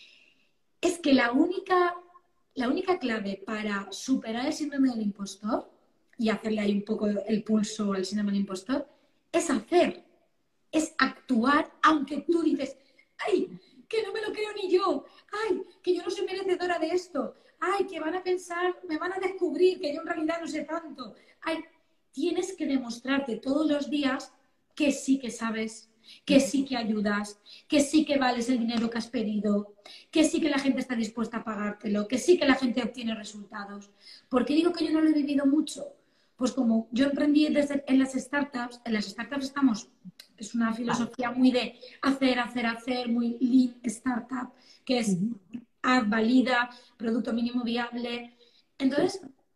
Es que la única, la única clave para superar el síndrome del impostor y hacerle ahí un poco el pulso al síndrome del impostor es hacer, es actuar, aunque tú dices, ¡ay! Que no me lo creo ni yo, ay, que yo no soy merecedora de esto, ay, que van a pensar, me van a descubrir que yo en realidad no sé tanto, ay, tienes que demostrarte todos los días que sí que sabes, que sí que ayudas, que sí que vales el dinero que has pedido, que sí que la gente está dispuesta a pagártelo, que sí que la gente obtiene resultados. ¿Por qué digo que yo no lo he vivido mucho? Pues como yo emprendí desde, en las startups, en las startups estamos, es una filosofía muy de hacer, hacer, hacer, muy lean startup, que es haz, valida, producto mínimo viable. Entonces,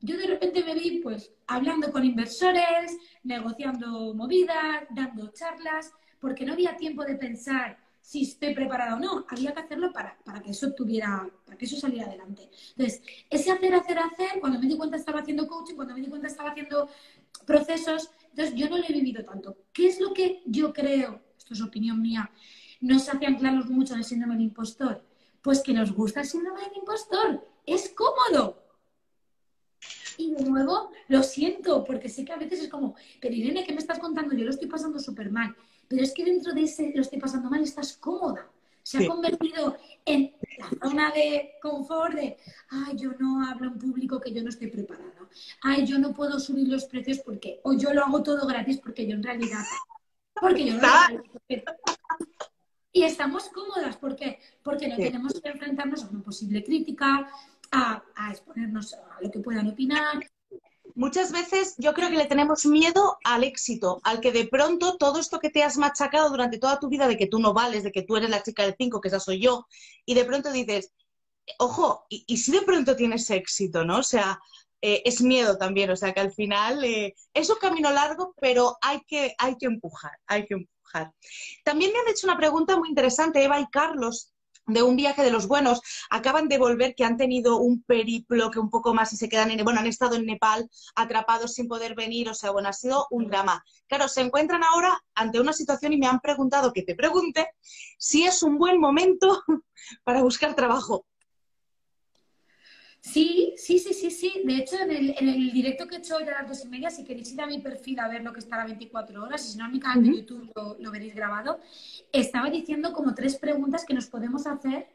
yo de repente me vi pues hablando con inversores, negociando movidas, dando charlas, porque no había tiempo de pensar si estoy preparada o no, había que hacerlo para, para que eso tuviera, para que eso saliera adelante. Entonces, ese hacer, hacer, hacer, cuando me di cuenta estaba haciendo coaching, cuando me di cuenta estaba haciendo procesos, entonces yo no lo he vivido tanto. ¿Qué es lo que yo creo, esto es opinión mía, nos hace anclarnos mucho en el síndrome del impostor? Pues que nos gusta el síndrome del impostor, es cómodo. Y de nuevo, lo siento, porque sé que a veces es como, pero Irene, ¿qué me estás contando? Yo lo estoy pasando súper mal. Pero es que dentro de ese lo estoy pasando mal, estás cómoda. Se Sí. ha convertido en la zona de confort de, ay, yo no hablo en público que yo no estoy preparada. Ay, yo no puedo subir los precios porque, o yo lo hago todo gratis porque yo en realidad, porque yo no lo hago. Y estamos cómodas, ¿por qué? Porque no Sí. tenemos que enfrentarnos a una posible crítica, a, a exponernos a lo que puedan opinar. Muchas veces yo creo que le tenemos miedo al éxito, al que de pronto todo esto que te has machacado durante toda tu vida de que tú no vales, de que tú eres la chica del cinco, que esa soy yo, y de pronto dices, ojo, y, y si de pronto tienes éxito, ¿no? O sea, eh, es miedo también, o sea que al final eh, es un camino largo, pero hay que, hay que empujar, hay que empujar. También me han hecho una pregunta muy interesante, Eva y Carlos, de un viaje de los buenos, acaban de volver, que han tenido un periplo que un poco más y se quedan en, bueno, han estado en Nepal atrapados sin poder venir, o sea, bueno, ha sido un drama. Claro, se encuentran ahora ante una situación y me han preguntado que te pregunte si es un buen momento para buscar trabajo. Sí, sí, sí, sí, sí. De hecho, en el, en el directo que he hecho hoy a las dos y media, si queréis ir a mi perfil a ver lo que está a veinticuatro horas, y si no, en mi canal de YouTube lo, lo veréis grabado, estaba diciendo como tres preguntas que nos podemos hacer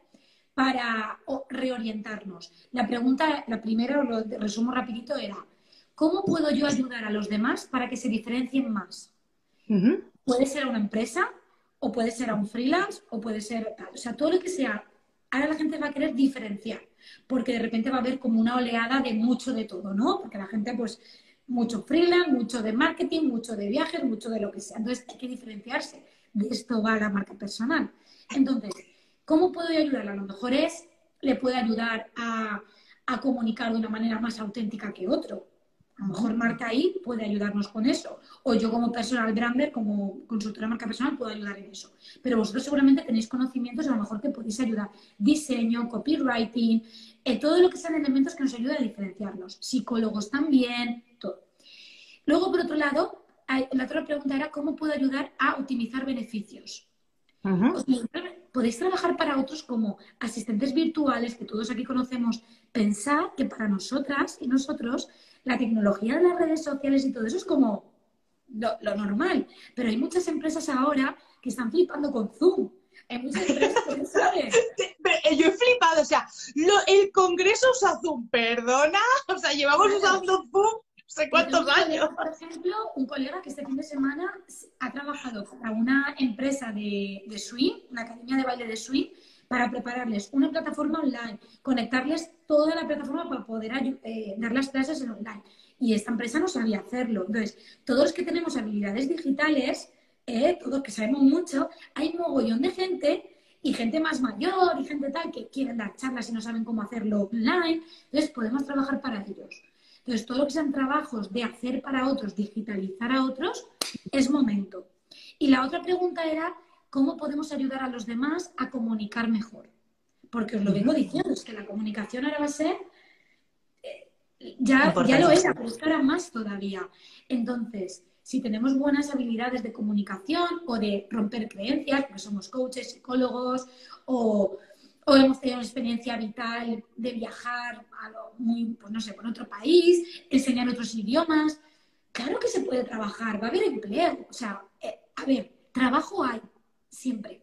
para reorientarnos. La pregunta, la primera, lo resumo rapidito, era ¿cómo puedo yo ayudar a los demás para que se diferencien más? Uh-huh. Puede ser a una empresa, o puede ser a un freelance, o puede ser tal. O sea, todo lo que sea. Ahora la gente va a querer diferenciar, porque de repente va a haber como una oleada de mucho de todo, ¿no? Porque la gente, pues, mucho freelance, mucho de marketing, mucho de viajes, mucho de lo que sea. Entonces, hay que diferenciarse. De esto va la marca personal. Entonces, ¿cómo puedo yo ayudarle? A lo mejor es, le puede ayudar a, a comunicar de una manera más auténtica que otro. A lo mejor Marta ahí puede ayudarnos con eso. O yo como personal brander, como consultora de marca personal, puedo ayudar en eso. Pero vosotros seguramente tenéis conocimientos a lo mejor que podéis ayudar. Diseño, copywriting, eh, todo lo que sean elementos que nos ayuden a diferenciarnos. Psicólogos también, todo. Luego, por otro lado, hay, la otra pregunta era ¿cómo puedo ayudar a optimizar beneficios? Uh-huh. Podéis trabajar para otros como asistentes virtuales, que todos aquí conocemos. Pensad que para nosotras y nosotros la tecnología de las redes sociales y todo eso es como lo, lo normal. Pero hay muchas empresas ahora que están flipando con Zoom. Hay muchas empresas que saben. Yo he flipado, o sea, lo, el Congreso usa Zoom, perdona, o sea, llevamos claro. usando Zoom no sé cuántos un años. Colega, por ejemplo, un colega que este fin de semana ha trabajado para una empresa de, de swing, una academia de baile de swing, para prepararles una plataforma online, conectarles toda la plataforma para poder eh, dar las clases en online. Y esta empresa no sabía hacerlo. Entonces, todos los que tenemos habilidades digitales, eh, todos que sabemos mucho, hay un mogollón de gente y gente más mayor y gente tal que quieren dar charlas y no saben cómo hacerlo online. Entonces, podemos trabajar para ellos. Entonces, todo lo que sean trabajos de hacer para otros, digitalizar a otros, es momento. Y la otra pregunta era, ¿cómo podemos ayudar a los demás a comunicar mejor? Porque os lo vengo diciendo, es que la comunicación ahora va a ser, eh, ya, ya lo era, pero es que ahora más todavía. Entonces, si tenemos buenas habilidades de comunicación o de romper creencias, porque somos coaches, psicólogos, o, o hemos tenido una experiencia vital de viajar a lo muy, pues no sé, por otro país, enseñar otros idiomas, claro que se puede trabajar, va a haber empleo. O sea, eh, a ver, trabajo hay. Siempre.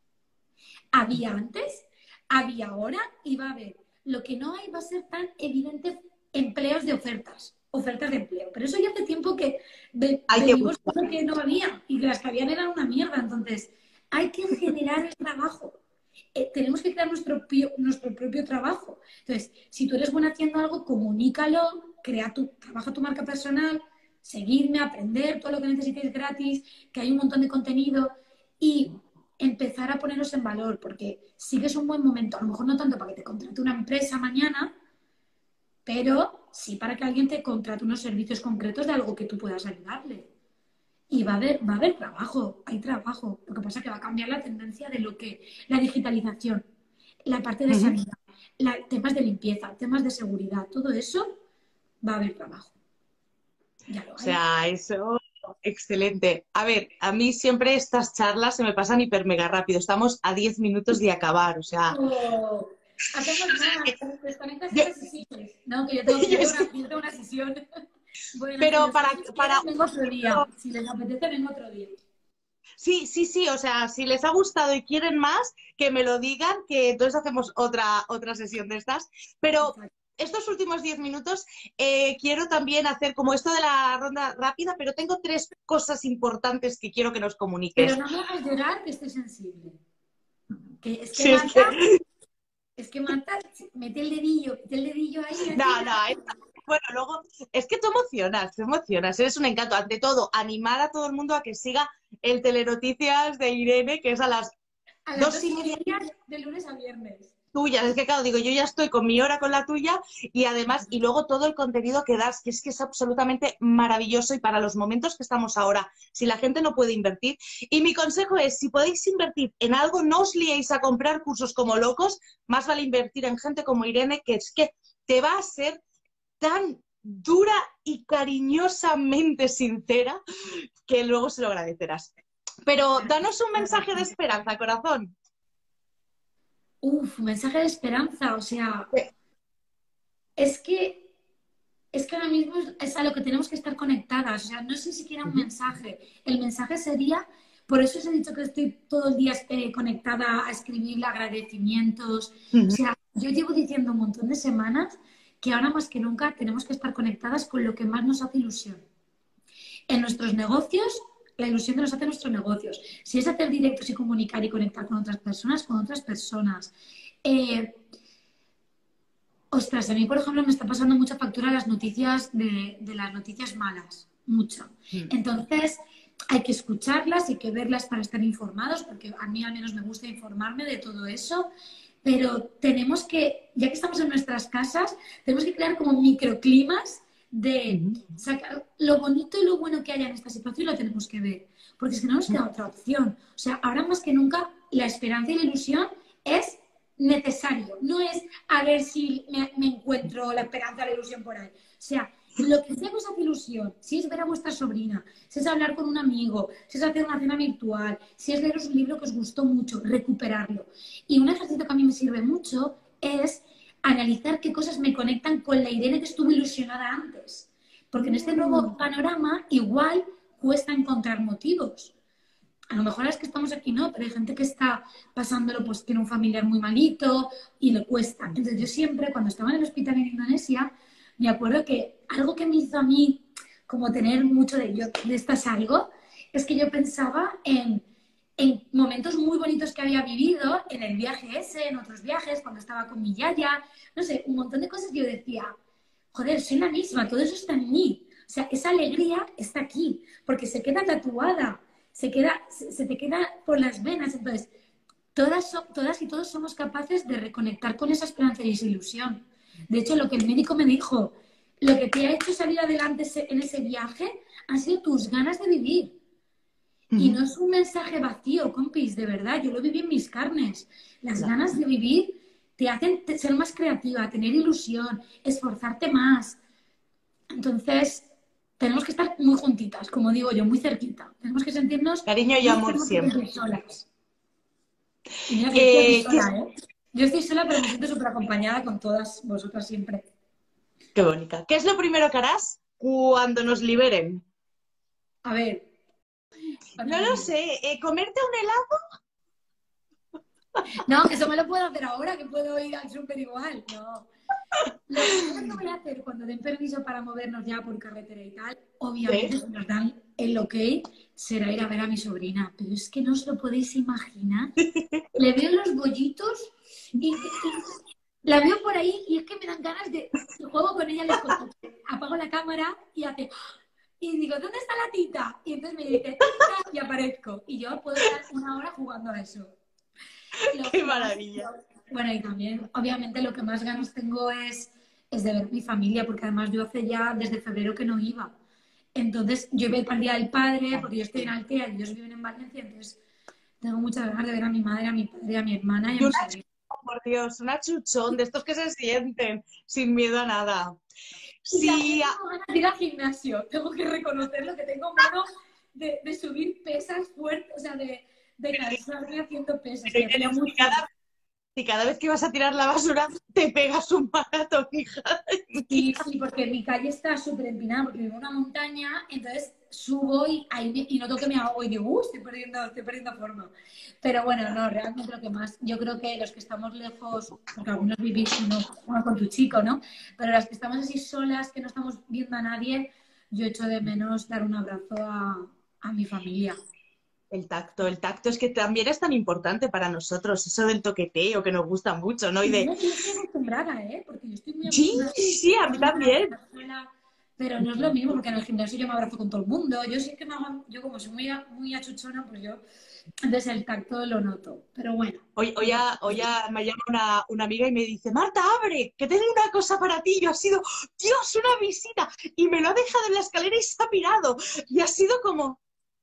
Había antes, había ahora y va a haber. Lo que no hay va a ser tan evidente empleos de ofertas, ofertas de empleo. Pero eso ya hace tiempo que venimos que, que no había y las que habían eran una mierda. Entonces, hay que generar el trabajo. Eh, tenemos que crear nuestro, nuestro propio trabajo. Entonces, si tú eres buena haciendo algo, comunícalo, crea tu, trabaja tu marca personal, seguirme, aprender todo lo que necesites gratis, que hay un montón de contenido. Y empezar a poneros en valor, porque sí que es un buen momento, a lo mejor no tanto para que te contrate una empresa mañana, pero sí para que alguien te contrate unos servicios concretos de algo que tú puedas ayudarle. Y va a haber, va a haber trabajo, hay trabajo. Lo que pasa es que va a cambiar la tendencia de lo que, la digitalización, la parte de Ujú. sanidad, la, temas de limpieza, temas de seguridad, todo eso va a haber trabajo. Ya lo O hay. sea, eso, excelente. A ver, a mí siempre estas charlas se me pasan hiper mega rápido. Estamos a diez minutos de acabar, o sea, Oh, hacemos más, desconectas yo- estas y sigues. No, que yo tengo, yo yo tengo es una, que- yo tengo una sesión. Bueno, si pero los para, socios para quieren, vengo otro día. Si les apetece, vengo otro día. Sí, sí, sí, o sea, si les ha gustado y quieren más, que me lo digan, que entonces hacemos otra, otra sesión de estas. Pero Exacto. estos últimos diez minutos eh, quiero también hacer como esto de la ronda rápida, pero tengo tres cosas importantes que quiero que nos Pero comuniques. no me hagas llorar, que estoy sensible. Que es que Sí, es Marta, que... es que Marta, mete el dedillo, mete el dedillo ahí. y No, aquí. no, es- bueno, luego, es que tú emocionas, tú emocionas, eres un encanto. Ante todo, animar a todo el mundo a que siga el Telenoticias de Irene, que es a las A las dos dos y y media media de lunes a viernes. tuyas. Es que, claro, digo, yo ya estoy con mi hora con la tuya y además, y luego todo el contenido que das, que es que es absolutamente maravilloso y para los momentos que estamos ahora, si la gente no puede invertir. Y mi consejo es, si podéis invertir en algo, no os liéis a comprar cursos como locos, más vale invertir en gente como Irene, que es que te va a ser tan dura y cariñosamente sincera que luego se lo agradecerás. Pero danos un mensaje de esperanza, corazón. Uf, mensaje de esperanza, o sea, Sí. es que, es que ahora mismo es a lo que tenemos que estar conectadas, o sea, no sé siquiera un mensaje. El mensaje sería, por eso os he dicho que estoy todo el día eh, conectada a escribir agradecimientos, o sea, yo llevo diciendo un montón de semanas que ahora más que nunca tenemos que estar conectadas con lo que más nos hace ilusión. En nuestros negocios, la ilusión que nos hace nuestros negocios. Si es hacer directos y comunicar y conectar con otras personas, con otras personas. Eh, ostras, a mí, por ejemplo, me está pasando mucha factura las noticias de, de las noticias malas. Mucho. Entonces, hay que escucharlas, hay que verlas para estar informados, porque a mí al menos me gusta informarme de todo eso. Pero tenemos que, ya que estamos en nuestras casas, tenemos que crear como microclimas de sacar lo bonito y lo bueno que haya en esta situación, lo tenemos que ver, porque es que no nos queda otra opción. O sea, ahora más que nunca la esperanza y la ilusión es necesario, no es a ver si me, me encuentro la esperanza, la ilusión por ahí. O sea, lo que sea que os hace ilusión, si es ver a vuestra sobrina, si es hablar con un amigo, si es hacer una cena virtual, si es leeros un libro que os gustó mucho, recuperarlo. Y un ejercicio que a mí me sirve mucho es analizar qué cosas me conectan con la Irene que estuvo ilusionada antes. Porque en este nuevo panorama igual cuesta encontrar motivos. A lo mejor es que estamos aquí, no, pero hay gente que está pasándolo, pues tiene un familiar muy malito y le cuesta. Entonces yo siempre, cuando estaba en el hospital en Indonesia, me acuerdo que algo que me hizo a mí como tener mucho de, yo, de estas algo, es que yo pensaba en en momentos muy bonitos que había vivido, en el viaje ese, en otros viajes, cuando estaba con mi yaya, no sé, un montón de cosas que yo decía, joder, soy la misma, todo eso está en mí. O sea, esa alegría está aquí, porque se queda tatuada, se, queda, se, se te queda por las venas. Entonces, todas, so, todas y todos somos capaces de reconectar con esa esperanza y esa ilusión. De hecho, lo que el médico me dijo, lo que te ha hecho salir adelante en ese viaje han sido tus ganas de vivir. Y no es un mensaje vacío, compis, de verdad, yo lo viví en mis carnes. Las Claro. ganas de vivir te hacen ser más creativa, tener ilusión, esforzarte más. Entonces, tenemos que estar muy juntitas, como digo yo, muy cerquita. Tenemos que sentirnos... Cariño y no amor tenemos que siempre. sentir solas. Y mira que yo estoy aquí Eh, ¿qué- sola, ¿eh? Yo estoy sola, pero me siento súper acompañada con todas vosotras siempre. Qué bonita. ¿Qué es lo primero que harás cuando nos liberen? A ver... No lo sé. eh, ¿comerte un helado? No, eso me lo puedo hacer ahora, que puedo ir al súper igual. No. Lo primero que voy a hacer cuando den permiso para movernos ya por carretera y tal, obviamente, Sí. si nos dan el ok, será ir a ver a mi sobrina. Pero es que no os lo podéis imaginar. Le veo los bollitos y, y la veo por ahí y es que me dan ganas de... Juego con ella, les cuento, apago la cámara y hace... Y digo, ¿dónde está la tita? Y entonces me dice, tita, y aparezco. Y yo puedo estar una hora jugando a eso. Lo ¡Qué que más- maravilla! Bueno, y también, obviamente, lo que más ganas tengo es es de ver a mi familia, porque además yo hace ya desde febrero que no iba. Entonces yo iba para el Día del Padre, porque yo estoy en Altea y ellos viven en Valencia, entonces tengo muchas ganas de ver a mi madre, a mi padre, a mi hermana y a Y mi una sobrina. chuchón, por Dios, una chuchón, de estos que se sienten sin miedo a nada. Y también Sí, a- tengo ganas de ir al gimnasio, tengo que reconocerlo, que tengo miedo de, de subir pesas fuertes, o sea, de, de cansarme haciendo pesas, que hacía Irene, si mucho. cada, si cada vez que vas a tirar la basura te pegas un maratón, hija. Sí, sí, porque mi calle está súper empinada, porque vivo en una montaña, entonces subo y, ahí me- y noto que me ahogo y digo, uh, estoy perdiendo, estoy perdiendo forma. Pero bueno, no, realmente lo que más, yo creo que los que estamos lejos, porque algunos vivís no, bueno, con tu chico, ¿no? Pero las que estamos así solas, que no estamos viendo a nadie, yo echo de menos dar un abrazo a, a mi familia. El tacto, el tacto es que también es tan importante para nosotros, eso del toqueteo que nos gusta mucho, ¿no? Y Y de, mira que yo estoy acostumbrada, ¿eh? Porque yo estoy muy sí, acostumbrada sí, sí, a mí a también. estar sola, pero no es lo mismo, porque en el gimnasio yo me abrazo con todo el mundo. Yo sí que me hago, yo como soy muy, a- muy achuchona, pues yo, entonces el tacto lo noto. Pero bueno, Hoy, hoy, no pasa a- hoy nada. a- me llama una, una amiga y me dice, Marta, abre, que tengo una cosa para ti. Yo ha sido, Dios, una visita. Y me lo ha dejado en la escalera y se ha pirado. Y ha sido como...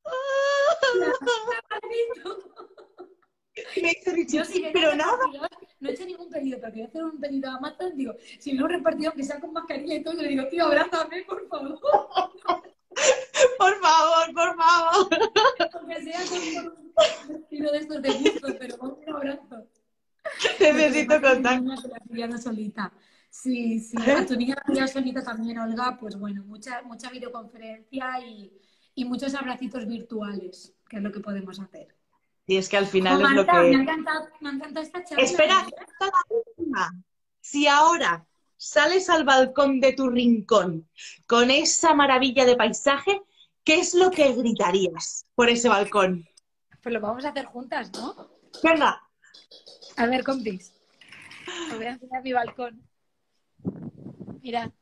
Y me dice Yo Richie, si viene un pero nada, repartidor, no he hecho ningún pedido, pero quería hacer un pedido a Amazon, digo, si viene un repartidor que sea con mascarilla y todo, yo le digo, tío, abrázame, por favor. por favor, por favor. Aunque sea con, con un vestido de estos de buzo, pero con un abrazo. Lo que le Necesito pasa a mi contacto. niña que la criado solita. Sí, sí. A tu niña la criado solita también, Olga. Pues bueno, mucha, mucha videoconferencia y, y muchos abracitos virtuales, que es lo que podemos hacer. Y es que al Jo, final es lo Marta, me ha que... encantado, me ha encantado esta charla, Espera, ¿eh? esta es la última. Si ahora sales al balcón de tu rincón con esa maravilla de paisaje, ¿qué es lo que gritarías por ese balcón? Pues lo vamos a hacer juntas, ¿no? Venga. A ver, compis. Os voy a enseñar mi balcón. Mirad.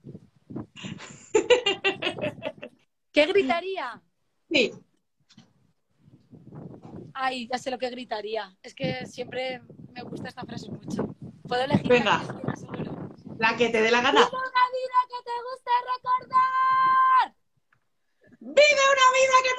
¿Qué gritaría? Sí, Ay, ya sé lo que gritaría. Es que siempre me gusta esta frase mucho. ¿Puedo elegir venga, la que quiera, seguro? la que te dé la ¡Vive gana. una vida que te guste recordar! ¡Vive una vida que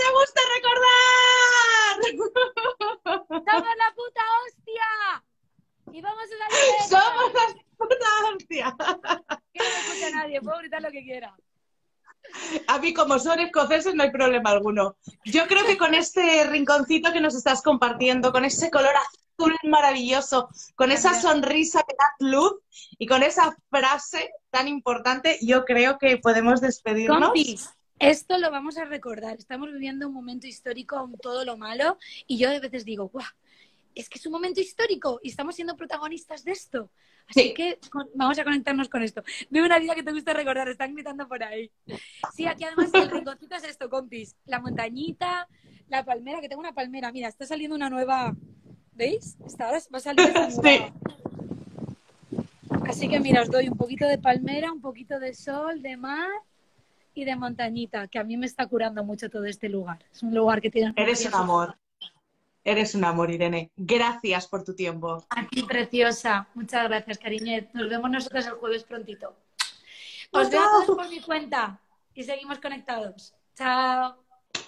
te gusta recordar! ¡Somos la puta hostia! ¡Y vamos a salir de ¡Somos esta! las putas hostias! Que no me escucha nadie, puedo gritar lo que quiera. A mí, como son escoceses, no hay problema alguno. Yo creo que con este rinconcito que nos estás compartiendo, con ese color azul maravilloso, con esa sonrisa que da luz y con esa frase tan importante, yo creo que podemos despedirnos. Compis, esto lo vamos a recordar. Estamos viviendo un momento histórico, aún todo lo malo, y yo de veces digo, ¡guau! Es que es un momento histórico y estamos siendo protagonistas de esto. Así Sí. que con- vamos a conectarnos con esto. Vive una vida que te gusta recordar, están gritando por ahí. Sí, aquí además el rinconcito es esto, compis. La montañita, la palmera, que tengo una palmera. Mira, está saliendo una nueva... ¿Veis? Está, ahora va a salir esta nueva... Sí. Así que mira, os doy un poquito de palmera, un poquito de sol, de mar y de montañita, que a mí me está curando mucho todo este lugar. Es un lugar que tiene... Eres un amor. Eres un amor, Irene. Gracias por tu tiempo. A ti, preciosa. Muchas gracias, cariñet. Nos vemos nosotros el jueves prontito. Os veo a todos por mi cuenta y seguimos conectados. Chao.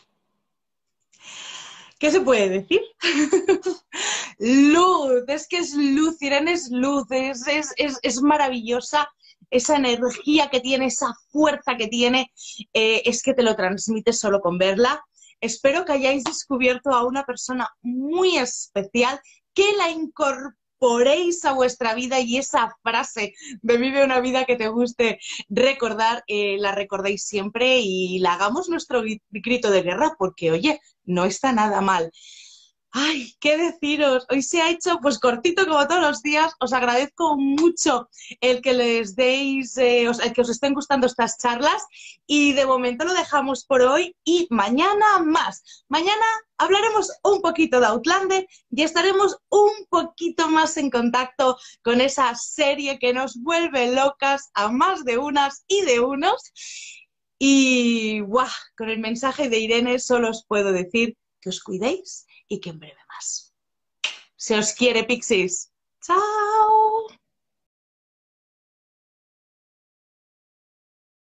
¿Qué se puede decir? Luz, es que es luz, Irene es luz, es, es, es, es maravillosa. Esa energía que tiene, esa fuerza que tiene, eh, es que te lo transmite solo con verla. Espero que hayáis descubierto a una persona muy especial, que la incorporéis a vuestra vida y esa frase de vive una vida que te guste recordar, eh, la recordéis siempre y la hagamos nuestro grito de guerra porque, oye, no está nada mal. Ay, qué deciros, hoy se ha hecho pues cortito como todos los días, os agradezco mucho el que les deis, eh, os, el que os estén gustando estas charlas y de momento lo dejamos por hoy y mañana más. Mañana hablaremos un poquito de Outlander y estaremos un poquito más en contacto con esa serie que nos vuelve locas a más de unas y de unos y ¡guau! Con el mensaje de Irene solo os puedo decir que os cuidéis y que en breve más. Se os quiere, Pixies. ¡Chao!